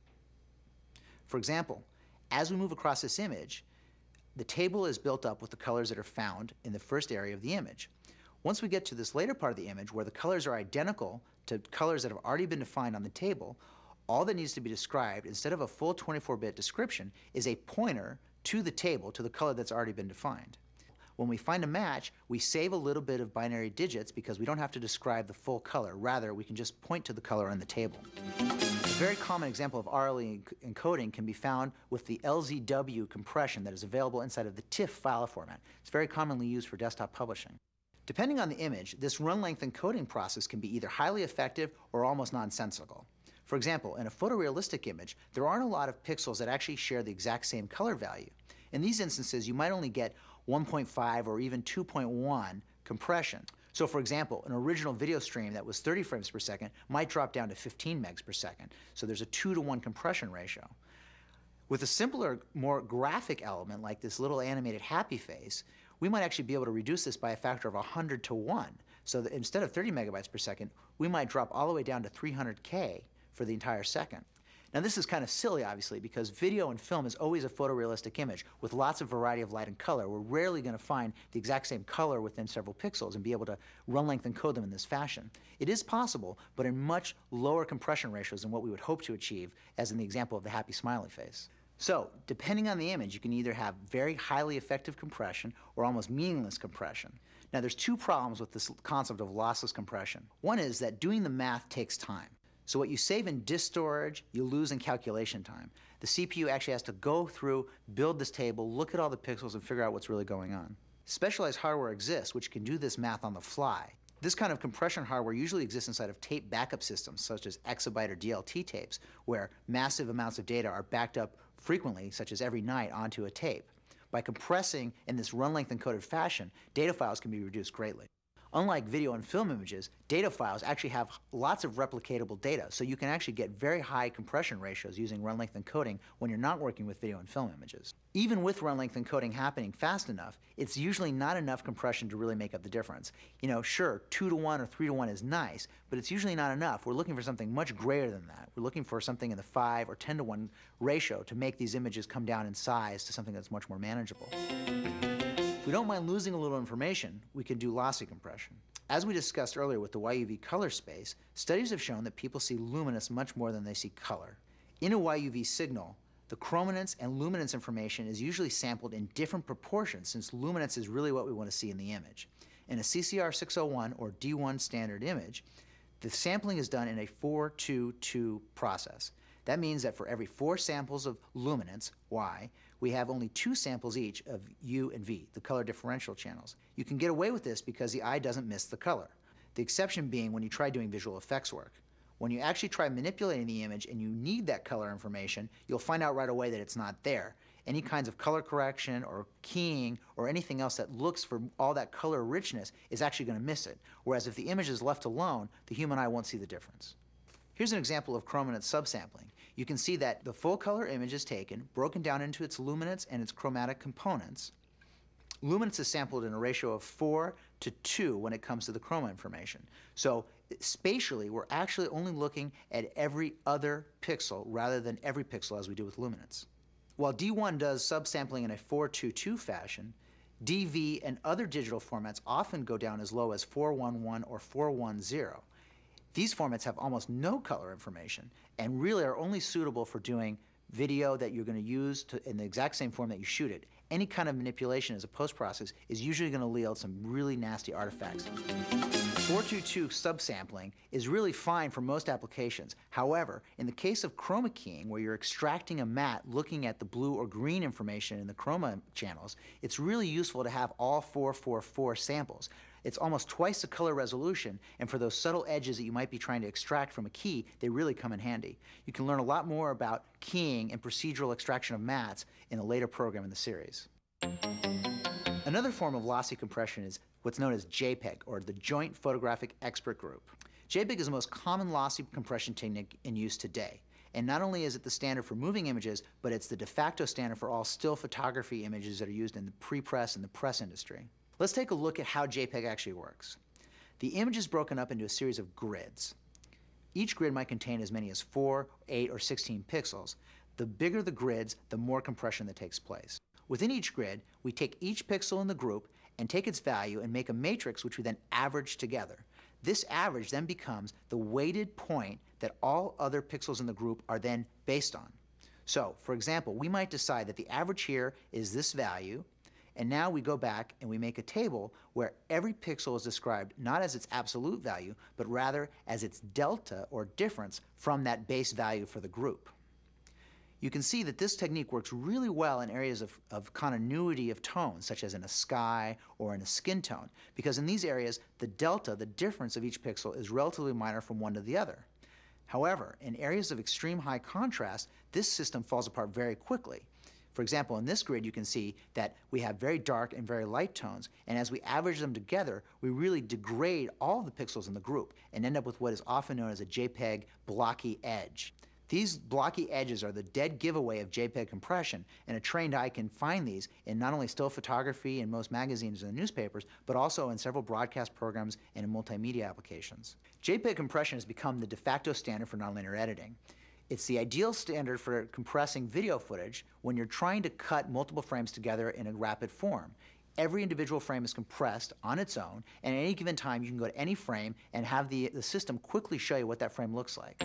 For example, as we move across this image, the table is built up with the colors that are found in the first area of the image. Once we get to this later part of the image where the colors are identical to colors that have already been defined on the table, all that needs to be described, instead of a full 24-bit description, is a pointer to the table, to the color that's already been defined. When we find a match, we save a little bit of binary digits because we don't have to describe the full color. Rather, we can just point to the color in the table. A very common example of RLE encoding can be found with the LZW compression that is available inside of the TIFF file format. It's very commonly used for desktop publishing. Depending on the image, this run length encoding process can be either highly effective or almost nonsensical. For example, in a photorealistic image, there aren't a lot of pixels that actually share the exact same color value. In these instances, you might only get 1.5 or even 2.1 compression. So for example, an original video stream that was 30 frames per second might drop down to 15 megs per second. So there's a 2-to-1 compression ratio. With a simpler, more graphic element like this little animated happy face, we might actually be able to reduce this by a factor of 100 to 1. So that instead of 30 megabytes per second, we might drop all the way down to 300K for the entire second. Now this is kind of silly, obviously, because video and film is always a photorealistic image with lots of variety of light and color. We're rarely going to find the exact same color within several pixels and be able to run length encode them in this fashion. It is possible, but in much lower compression ratios than what we would hope to achieve, as in the example of the happy smiley face. So, depending on the image, you can either have very highly effective compression or almost meaningless compression. Now there's two problems with this concept of lossless compression. One is that doing the math takes time. So what you save in disk storage, you lose in calculation time. The CPU actually has to go through, build this table, look at all the pixels, and figure out what's really going on. Specialized hardware exists which can do this math on the fly. This kind of compression hardware usually exists inside of tape backup systems, such as exabyte or DLT tapes, where massive amounts of data are backed up frequently, such as every night, onto a tape. By compressing in this run length encoded fashion, data files can be reduced greatly. Unlike video and film images, data files actually have lots of replicatable data, so you can actually get very high compression ratios using run length encoding when you're not working with video and film images. Even with run length encoding happening fast enough, it's usually not enough compression to really make up the difference. You know, sure, 2 to 1 or 3 to 1 is nice, but it's usually not enough. We're looking for something much greater than that. We're looking for something in the 5 or 10 to 1 ratio to make these images come down in size to something that's much more manageable. If we don't mind losing a little information, we can do lossy compression. As we discussed earlier with the YUV color space, studies have shown that people see luminance much more than they see color. In a YUV signal, the chrominance and luminance information is usually sampled in different proportions, since luminance is really what we want to see in the image. In a CCR 601 or D1 standard image, the sampling is done in a 4-2-2 process. That means that for every 4 samples of luminance, Y, we have only 2 samples each of U and V, the color differential channels. You can get away with this because the eye doesn't miss the color. The exception being when you try doing visual effects work. When you actually try manipulating the image and you need that color information, you'll find out right away that it's not there. Any kinds of color correction or keying or anything else that looks for all that color richness is actually going to miss it. Whereas if the image is left alone, the human eye won't see the difference. Here's an example of chrominance subsampling. You can see that the full color image is taken, broken down into its luminance and its chromatic components. Luminance is sampled in a ratio of 4 to 2 when it comes to the chroma information. So spatially, we're actually only looking at every other pixel rather than every pixel as we do with luminance. While D1 does subsampling in a 4-2-2 fashion, DV and other digital formats often go down as low as 411 or 410. These formats have almost no color information and really are only suitable for doing video that you're going to use in the exact same form that you shoot it. Any kind of manipulation as a post-process is usually going to yield some really nasty artifacts. 422 subsampling is really fine for most applications. However, in the case of chroma keying, where you're extracting a matte looking at the blue or green information in the chroma channels, it's really useful to have all 444 samples. It's almost twice the color resolution, and for those subtle edges that you might be trying to extract from a key, they really come in handy. You can learn a lot more about keying and procedural extraction of mattes in a later program in the series. Another form of lossy compression is what's known as JPEG, or the Joint Photographic Expert Group. JPEG is the most common lossy compression technique in use today. And not only is it the standard for moving images, but it's the de facto standard for all still photography images that are used in the pre-press and the press industry. Let's take a look at how JPEG actually works. The image is broken up into a series of grids. Each grid might contain as many as 4, 8, or 16 pixels. The bigger the grids, the more compression that takes place. Within each grid, we take each pixel in the group and take its value and make a matrix which we then average together. This average then becomes the weighted point that all other pixels in the group are then based on. So, for example, we might decide that the average here is this value, and now we go back and we make a table where every pixel is described not as its absolute value, but rather as its delta or difference from that base value for the group. You can see that this technique works really well in areas of continuity of tone, such as in a sky or in a skin tone, because in these areas, the delta, the difference of each pixel, is relatively minor from one to the other. However, in areas of extreme high contrast, this system falls apart very quickly. For example, in this grid, you can see that we have very dark and very light tones, and as we average them together, we really degrade all the pixels in the group and end up with what is often known as a JPEG blocky edge. These blocky edges are the dead giveaway of JPEG compression, and a trained eye can find these in not only still photography in most magazines and newspapers, but also in several broadcast programs and in multimedia applications. JPEG compression has become the de facto standard for nonlinear editing. It's the ideal standard for compressing video footage when you're trying to cut multiple frames together in a rapid form. Every individual frame is compressed on its own, and at any given time you can go to any frame and have the system quickly show you what that frame looks like.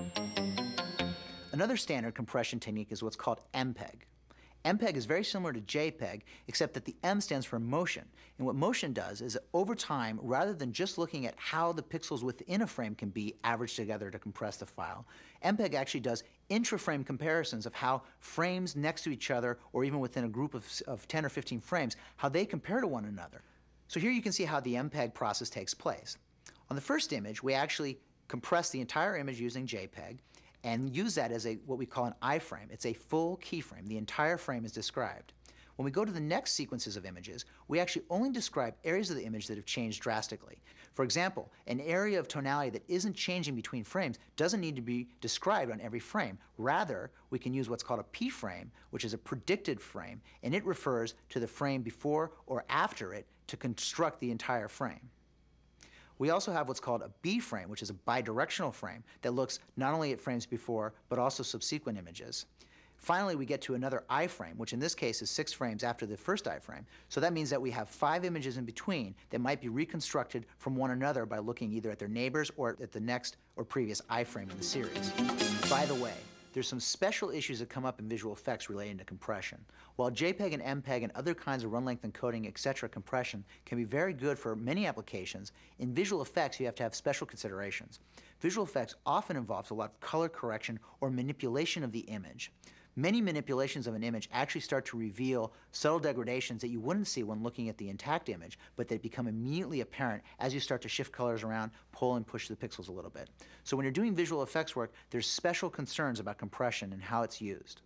Another standard compression technique is what's called MPEG. MPEG is very similar to JPEG, except that the M stands for motion. And what motion does is that over time, rather than just looking at how the pixels within a frame can be averaged together to compress the file, MPEG actually does intra-frame comparisons of how frames next to each other, or even within a group of 10 or 15 frames, how they compare to one another. So here you can see how the MPEG process takes place. On the first image, we actually compress the entire image using JPEG, and use that as what we call an iframe. It's a full keyframe. The entire frame is described. When we go to the next sequences of images, we actually only describe areas of the image that have changed drastically. For example, an area of tonality that isn't changing between frames doesn't need to be described on every frame. Rather, we can use what's called a P-frame, which is a predicted frame, and it refers to the frame before or after it to construct the entire frame. We also have what's called a B-frame, which is a bidirectional frame that looks not only at frames before, but also subsequent images. Finally, we get to another I-frame, which in this case is 6 frames after the first I-frame. So that means that we have 5 images in between that might be reconstructed from one another by looking either at their neighbors or at the next or previous I-frame in the series. By the way, there's some special issues that come up in visual effects relating to compression. While JPEG and MPEG and other kinds of run length encoding, etc. compression can be very good for many applications, in visual effects you have to have special considerations. Visual effects often involves a lot of color correction or manipulation of the image. Many manipulations of an image actually start to reveal subtle degradations that you wouldn't see when looking at the intact image, but they become immediately apparent as you start to shift colors around, pull and push the pixels a little bit. So when you're doing visual effects work, there's special concerns about compression and how it's used.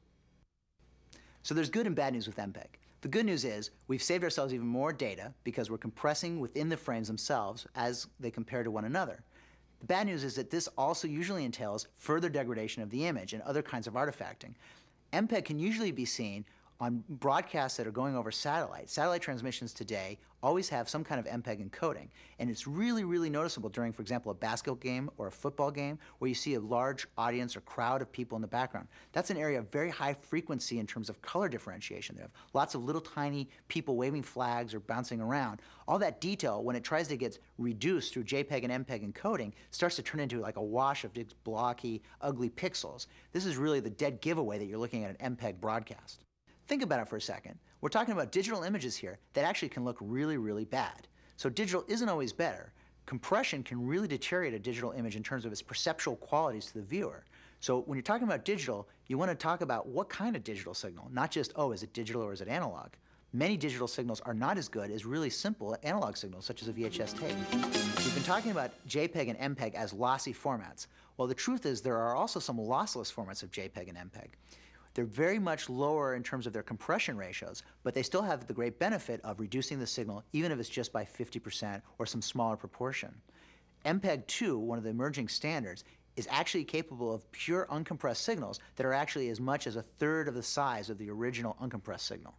So there's good and bad news with MPEG. The good news is we've saved ourselves even more data because we're compressing within the frames themselves as they compare to one another. The bad news is that this also usually entails further degradation of the image and other kinds of artifacting. MPEG can usually be seen on broadcasts that are going over satellite. Satellite transmissions today always have some kind of MPEG encoding, and it's really, really noticeable during, for example, a basketball game or a football game where you see a large audience or crowd of people in the background. That's an area of very high frequency in terms of color differentiation. They have lots of little tiny people waving flags or bouncing around. All that detail, when it tries to get reduced through JPEG and MPEG encoding, starts to turn into like a wash of big, blocky, ugly pixels. This is really the dead giveaway that you're looking at an MPEG broadcast. Think about it for a second. We're talking about digital images here that actually can look really, really bad. So digital isn't always better. Compression can really deteriorate a digital image in terms of its perceptual qualities to the viewer. So when you're talking about digital, you want to talk about what kind of digital signal, not just, oh, is it digital or is it analog? Many digital signals are not as good as really simple analog signals, such as a VHS tape. We've been talking about JPEG and MPEG as lossy formats. Well, the truth is there are also some lossless formats of JPEG and MPEG. They're very much lower in terms of their compression ratios, but they still have the great benefit of reducing the signal, even if it's just by 50% or some smaller proportion. MPEG-2, one of the emerging standards, is actually capable of pure uncompressed signals that are actually as much as 1/3 of the size of the original uncompressed signal.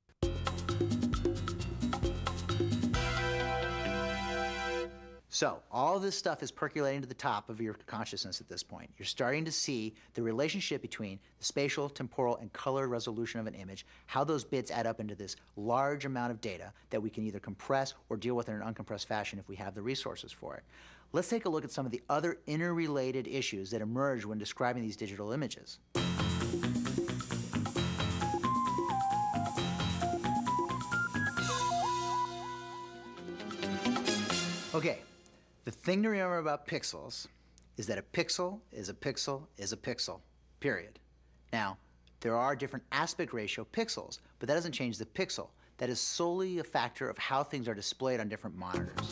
So all this stuff is percolating to the top of your consciousness at this point. You're starting to see the relationship between the spatial, temporal, and color resolution of an image, how those bits add up into this large amount of data that we can either compress or deal with in an uncompressed fashion if we have the resources for it. Let's take a look at some of the other interrelated issues that emerge when describing these digital images. Okay. The thing to remember about pixels is that a pixel is a pixel is a pixel, period. Now, there are different aspect ratio pixels, but that doesn't change the pixel. That is solely a factor of how things are displayed on different monitors.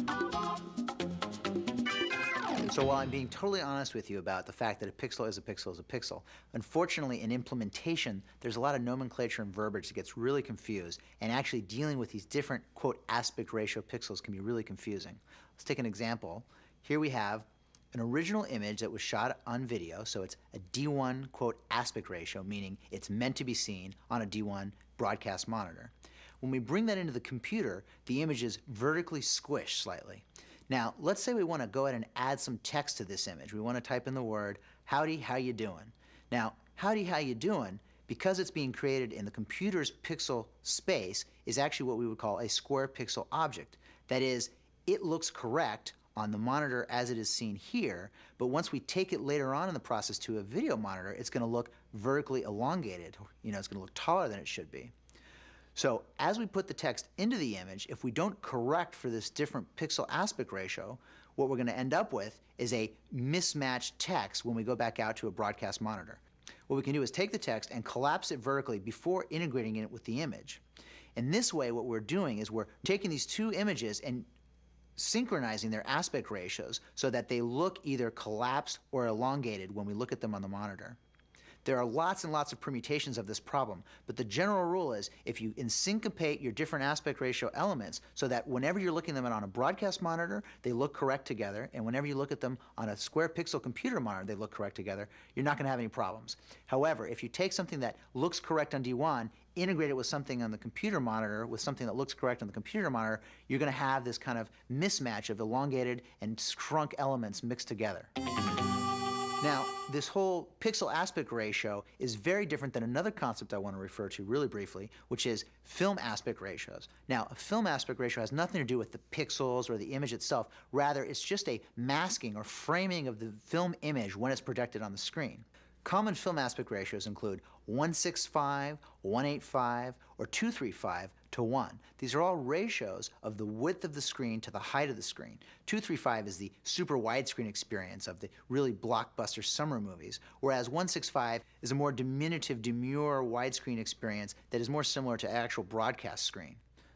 So while I'm being totally honest with you about the fact that a pixel is a pixel is a pixel, unfortunately in implementation, there's a lot of nomenclature and verbiage that gets really confused, and actually dealing with these different, quote, aspect ratio pixels can be really confusing. Let's take an example. Here we have an original image that was shot on video, so it's a D1, quote, aspect ratio, meaning it's meant to be seen on a D1 broadcast monitor. When we bring that into the computer, the image is vertically squished slightly. Now, let's say we want to go ahead and add some text to this image. We want to type in the word, howdy, how you doing? Now, howdy, how you doing, because it's being created in the computer's pixel space, is actually what we would call a square pixel object. That is, it looks correct on the monitor as it is seen here, but once we take it later on in the process to a video monitor, it's going to look vertically elongated. You know, it's going to look taller than it should be. So as we put the text into the image, if we don't correct for this different pixel aspect ratio, what we're going to end up with is a mismatched text when we go back out to a broadcast monitor. What we can do is take the text and collapse it vertically before integrating it with the image. In this way, what we're doing is we're taking these two images and synchronizing their aspect ratios so that they look either collapsed or elongated when we look at them on the monitor. There are lots and lots of permutations of this problem, but the general rule is if you syncopate your different aspect ratio elements so that whenever you're looking at them on a broadcast monitor, they look correct together, and whenever you look at them on a square pixel computer monitor, they look correct together, you're not going to have any problems. However, if you take something that looks correct on D1, integrate it with something on the computer monitor, with something that looks correct on the computer monitor, you're going to have this kind of mismatch of elongated and shrunk elements mixed together. Now, this whole pixel aspect ratio is very different than another concept I want to refer to really briefly, which is film aspect ratios. Now, a film aspect ratio has nothing to do with the pixels or the image itself. Rather, it's just a masking or framing of the film image when it's projected on the screen. Common film aspect ratios include 165, 185, or 235 to 1. These are all ratios of the width of the screen to the height of the screen. 235 is the super widescreen experience of the really blockbuster summer movies, whereas 165 is a more diminutive, demure widescreen experience that is more similar to actual broadcast screen.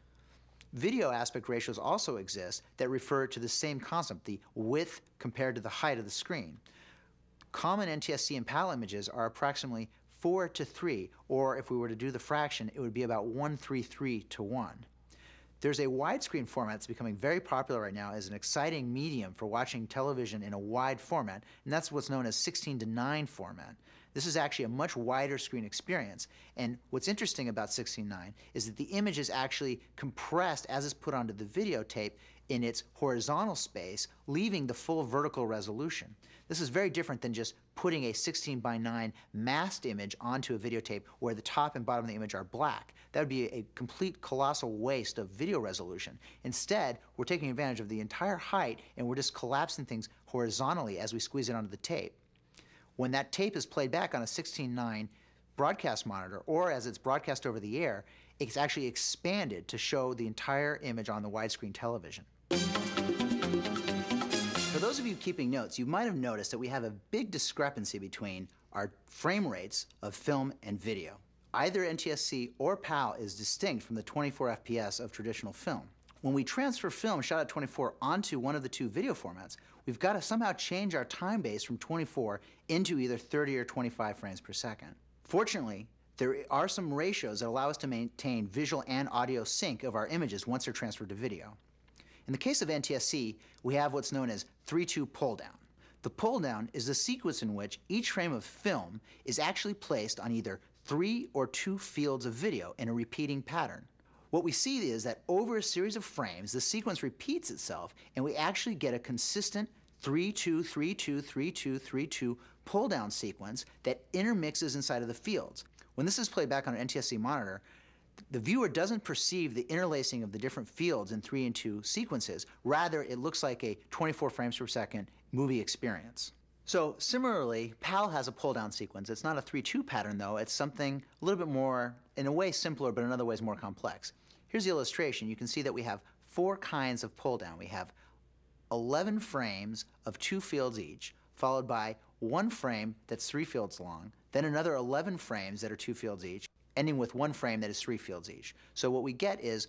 Video aspect ratios also exist that refer to the same concept, the width compared to the height of the screen. Common NTSC and PAL images are approximately 4 to 3, or if we were to do the fraction, it would be about 133 to 1. There's a widescreen format that's becoming very popular right now as an exciting medium for watching television in a wide format, and that's what's known as 16:9 format. This is actually a much wider screen experience, and what's interesting about 16:9 is that the image is actually compressed as it's put onto the videotape in its horizontal space, leaving the full vertical resolution. This is very different than just putting a 16:9 masked image onto a videotape where the top and bottom of the image are black. That would be a complete colossal waste of video resolution. Instead, we're taking advantage of the entire height and we're just collapsing things horizontally as we squeeze it onto the tape. When that tape is played back on a 16:9 broadcast monitor, or as it's broadcast over the air, it's actually expanded to show the entire image on the widescreen television. For those of you keeping notes, you might have noticed that we have a big discrepancy between our frame rates of film and video. Either NTSC or PAL is distinct from the 24 FPS of traditional film. When we transfer film shot at 24 onto one of the two video formats, we've got to somehow change our time base from 24 into either 30 or 25 frames per second. Fortunately, there are some ratios that allow us to maintain visual and audio sync of our images once they're transferred to video. In the case of NTSC, we have what's known as 3-2 pull-down. The pull-down is the sequence in which each frame of film is actually placed on either 3 or 2 fields of video in a repeating pattern. What we see is that over a series of frames, the sequence repeats itself, and we actually get a consistent 3-2, 3-2, 3-2, 3-2 pull-down sequence that intermixes inside of the fields. When this is played back on an NTSC monitor, the viewer doesn't perceive the interlacing of the different fields in 3 and 2 sequences. Rather, it looks like a 24 frames per second movie experience. So similarly, PAL has a pull-down sequence. It's not a 3-2 pattern, though. It's something a little bit more, in a way, simpler, but in other ways more complex. Here's the illustration. You can see that we have 4 kinds of pull-down. We have 11 frames of 2 fields each, followed by 1 frame that's 3 fields long, then another 11 frames that are 2 fields each, ending with 1 frame that is 3 fields each. So what we get is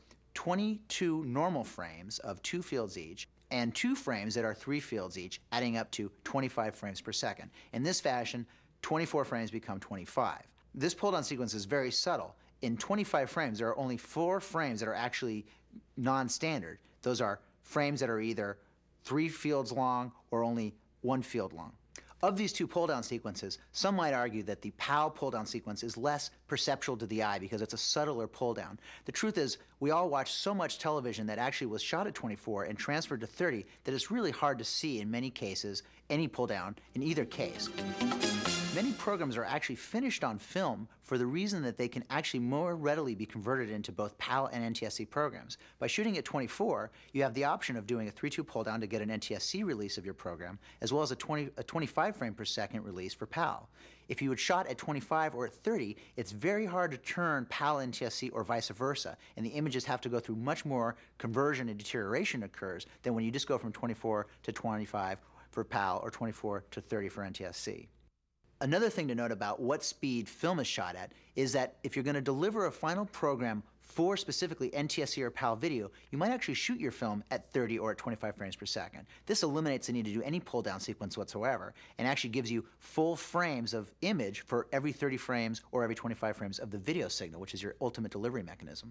22 normal frames of 2 fields each and 2 frames that are 3 fields each, adding up to 25 frames per second. In this fashion, 24 frames become 25. This pull-down sequence is very subtle. In 25 frames, there are only 4 frames that are actually non-standard. Those are frames that are either 3 fields long or only 1 field long. Of these 2 pull-down sequences, some might argue that the PAL pull-down sequence is less perceptual to the eye because it's a subtler pull-down. The truth is, we all watch so much television that actually was shot at 24 and transferred to 30 that it's really hard to see in many cases any pull-down in either case. Many programs are actually finished on film for the reason that they can actually more readily be converted into both PAL and NTSC programs. By shooting at 24, you have the option of doing a 3-2 pull-down to get an NTSC release of your program, as well as a 25 frame per second release for PAL. If you had shot at 25 or at 30, it's very hard to turn PAL NTSC or vice versa, and the images have to go through much more conversion and deterioration occurs than when you just go from 24 to 25 for PAL or 24 to 30 for NTSC. Another thing to note about what speed film is shot at is that if you're going to deliver a final program For specifically NTSC or PAL video, you might actually shoot your film at 30 or at 25 frames per second. This eliminates the need to do any pull-down sequence whatsoever and actually gives you full frames of image for every 30 frames or every 25 frames of the video signal, which is your ultimate delivery mechanism.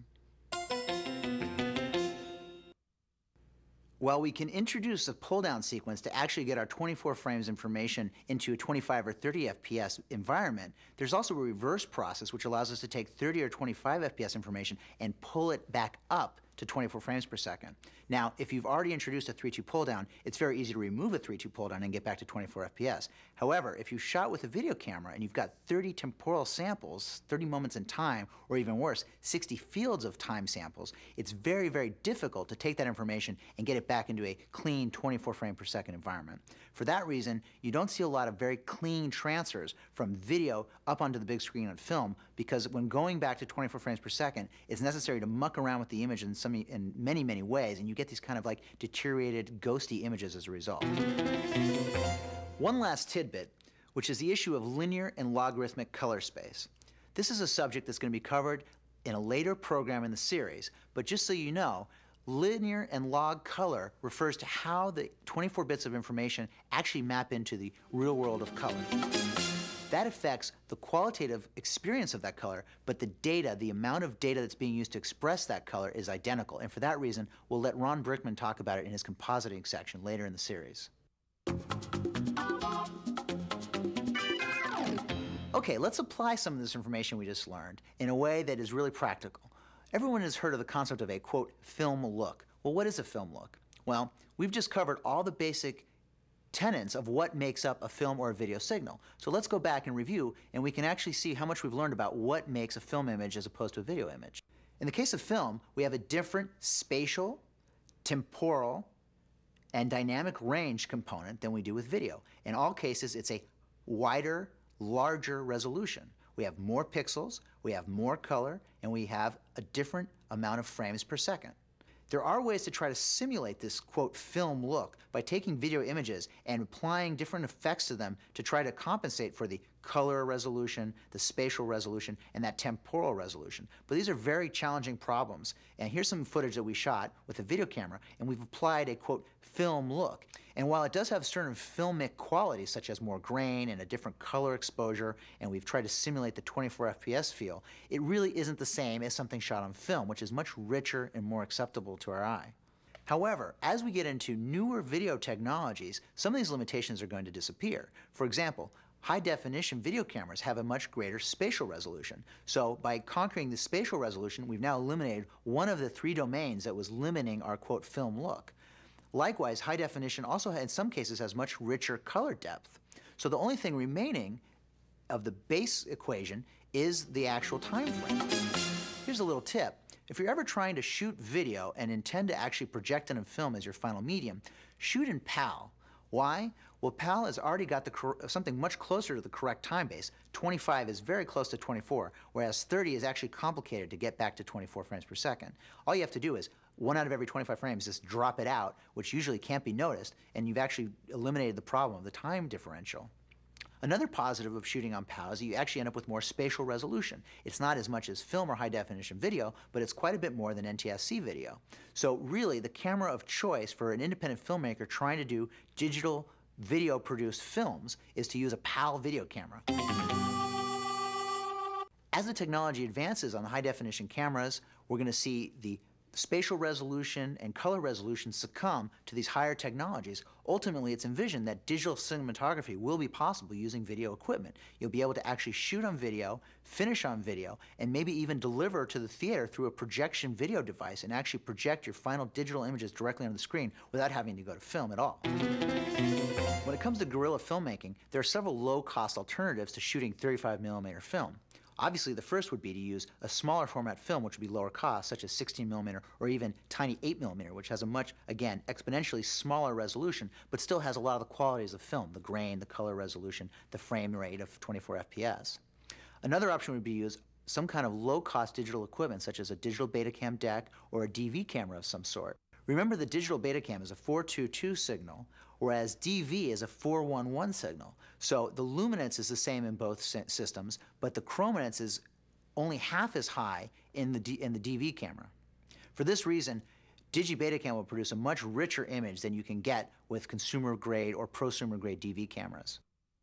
While we can introduce a pull-down sequence to actually get our 24 frames information into a 25 or 30 FPS environment, there's also a reverse process which allows us to take 30 or 25 FPS information and pull it back up to 24 frames per second. Now, if you've already introduced a 3.2 pull-down, it's very easy to remove a 3.2 pull-down and get back to 24 FPS. However, if you shot with a video camera and you've got 30 temporal samples, 30 moments in time, or even worse, 60 fields of time samples, it's very, very difficult to take that information and get it back into a clean 24 frame per second environment. For that reason, you don't see a lot of very clean transfers from video up onto the big screen on film, because when going back to 24 frames per second, it's necessary to muck around with the image in many, many ways, and you get these kind of like deteriorated, ghosty images as a result. One last tidbit, which is the issue of linear and logarithmic color space. This is a subject that's going to be covered in a later program in the series, but just so you know, linear and log color refers to how the 24 bits of information actually map into the real world of color. That affects the qualitative experience of that color, but the data, the amount of data that's being used to express that color is identical. And for that reason, we'll let Ron Brickman talk about it in his compositing section later in the series. Okay, let's apply some of this information we just learned in a way that is really practical. Everyone has heard of the concept of a, quote, film look. Well, what is a film look? Well, we've just covered all the basic tenets of what makes up a film or a video signal. So let's go back and review, and we can actually see how much we've learned about what makes a film image as opposed to a video image. In the case of film, we have a different spatial, temporal, and dynamic range component than we do with video. In all cases, it's a wider, larger resolution. We have more pixels, we have more color, and we have a different amount of frames per second. There are ways to try to simulate this, quote, film look by taking video images and applying different effects to them to try to compensate for the color resolution, the spatial resolution, and that temporal resolution. But these are very challenging problems. And here's some footage that we shot with a video camera, and we've applied a, quote, film look. And while it does have certain filmic qualities, such as more grain and a different color exposure, and we've tried to simulate the 24 FPS feel, it really isn't the same as something shot on film, which is much richer and more acceptable to our eye. However, as we get into newer video technologies, some of these limitations are going to disappear. For example, high-definition video cameras have a much greater spatial resolution. So by conquering the spatial resolution, we've now eliminated one of the three domains that was limiting our, quote, film look. Likewise, high definition also, in some cases, has much richer color depth. So the only thing remaining of the base equation is the actual time frame. Here's a little tip. If you're ever trying to shoot video and intend to actually project it in film as your final medium, shoot in PAL. Why? Well, PAL has already got something much closer to the correct time base. 25 is very close to 24, whereas 30 is actually complicated to get back to 24 frames per second. All you have to do is 1 out of every 25 frames, just drop it out, which usually can't be noticed, and you've actually eliminated the problem of the time differential. Another positive of shooting on PAL is that you actually end up with more spatial resolution. It's not as much as film or high-definition video, but it's quite a bit more than NTSC video. So really, the camera of choice for an independent filmmaker trying to do digital video-produced films is to use a PAL video camera. As the technology advances on the high-definition cameras, we're going to see the spatial resolution and color resolution succumb to these higher technologies. Ultimately, it's envisioned that digital cinematography will be possible using video equipment. You'll be able to actually shoot on video, finish on video, and maybe even deliver to the theater through a projection video device and actually project your final digital images directly on the screen without having to go to film at all. When it comes to guerrilla filmmaking, there are several low-cost alternatives to shooting 35mm film. Obviously, the first would be to use a smaller format film, which would be lower cost, such as 16mm or even tiny 8mm, which has a much, again, exponentially smaller resolution, but still has a lot of the qualities of film, the grain, the color resolution, the frame rate of 24 FPS. Another option would be to use some kind of low-cost digital equipment, such as a digital Betacam deck or a DV camera of some sort. Remember, the digital Betacam is a 422 signal, whereas DV is a 411 signal. So the luminance is the same in both systems, but the chrominance is only half as high in the DV camera. For this reason, DigiBetacam will produce a much richer image than you can get with consumer-grade or prosumer-grade DV cameras.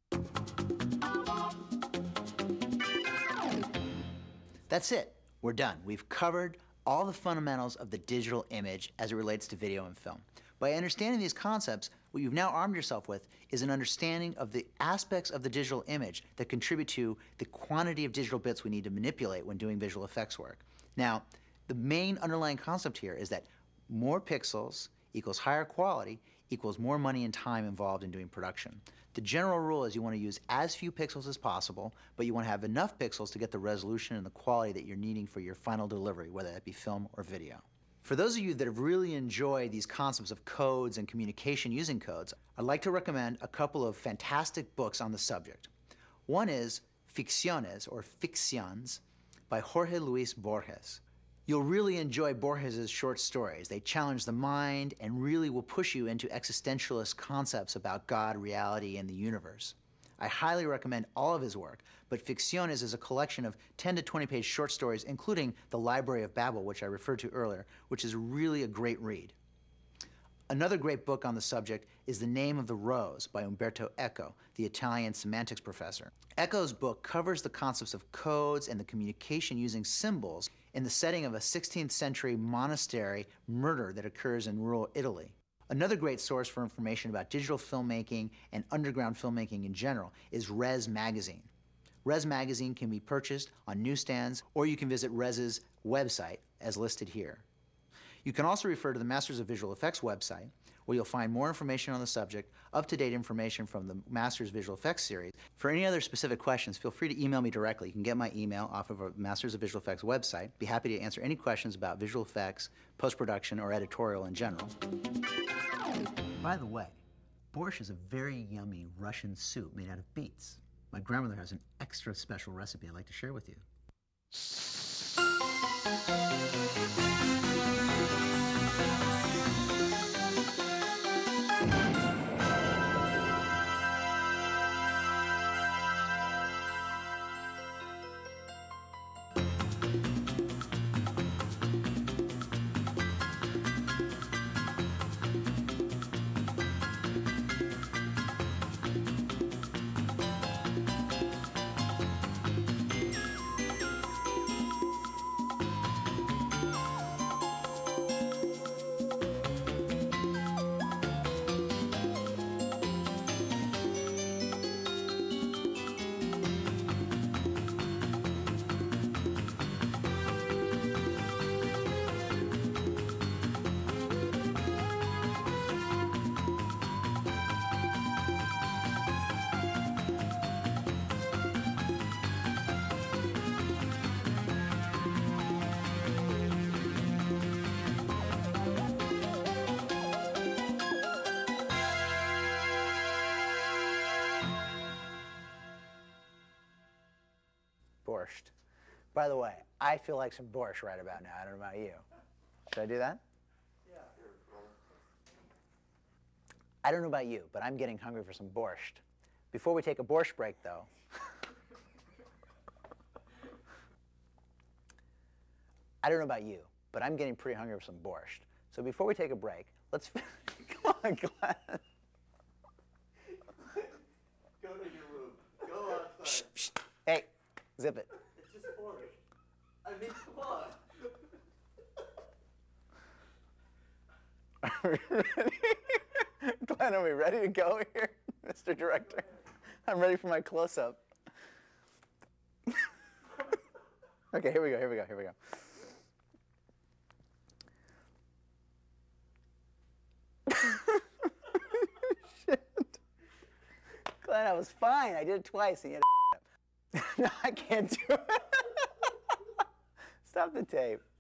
That's it. We're done. We've covered all the fundamentals of the digital image as it relates to video and film. By understanding these concepts, what you've now armed yourself with is an understanding of the aspects of the digital image that contribute to the quantity of digital bits we need to manipulate when doing visual effects work. Now, the main underlying concept here is that more pixels equals higher quality equals more money and time involved in doing production. The general rule is you want to use as few pixels as possible, but you want to have enough pixels to get the resolution and the quality that you're needing for your final delivery, whether that be film or video. For those of you that have really enjoyed these concepts of codes and communication using codes, I'd like to recommend a couple of fantastic books on the subject. One is Ficciones, or Ficciones, by Jorge Luis Borges. You'll really enjoy Borges' short stories. They challenge the mind and really will push you into existentialist concepts about God, reality, and the universe. I highly recommend all of his work, but Ficciones is a collection of 10 to 20-page short stories, including The Library of Babel, which I referred to earlier, which is really a great read. Another great book on the subject is The Name of the Rose by Umberto Eco, the Italian semantics professor. Eco's book covers the concepts of codes and the communication using symbols in the setting of a 16th century monastery murder that occurs in rural Italy. Another great source for information about digital filmmaking and underground filmmaking in general is Res Magazine. Res Magazine can be purchased on newsstands, or you can visit Res's website as listed here. You can also refer to the Masters of Visual Effects website, where you'll find more information on the subject, up-to-date information from the Masters Visual Effects series. For any other specific questions, feel free to email me directly. You can get my email off of our Masters of Visual Effects website. Be happy to answer any questions about visual effects, post-production, or editorial in general. By the way, borscht is a very yummy Russian soup made out of beets. My grandmother has an extra special recipe I'd like to share with you. Borscht. By the way, I feel like some borscht right about now. I don't know about you. Should I do that? Yeah. I don't know about you, but I'm getting hungry for some borscht. Before we take a borscht break, though, I don't know about you, but I'm getting pretty hungry for some borscht. So before we take a break, let's come on, Glenn. Go to your room. Go outside. Shh, shh. Hey, zip it. It's just borscht. I mean, come on. Are we ready? Glenn, are we ready to go here, Mr. Director? I'm ready for my close-up. Okay, here we go, here we go, here we go. Shit. Glenn, I was fine. I did it twice, and you had to No, I can't do it. Stop the tape.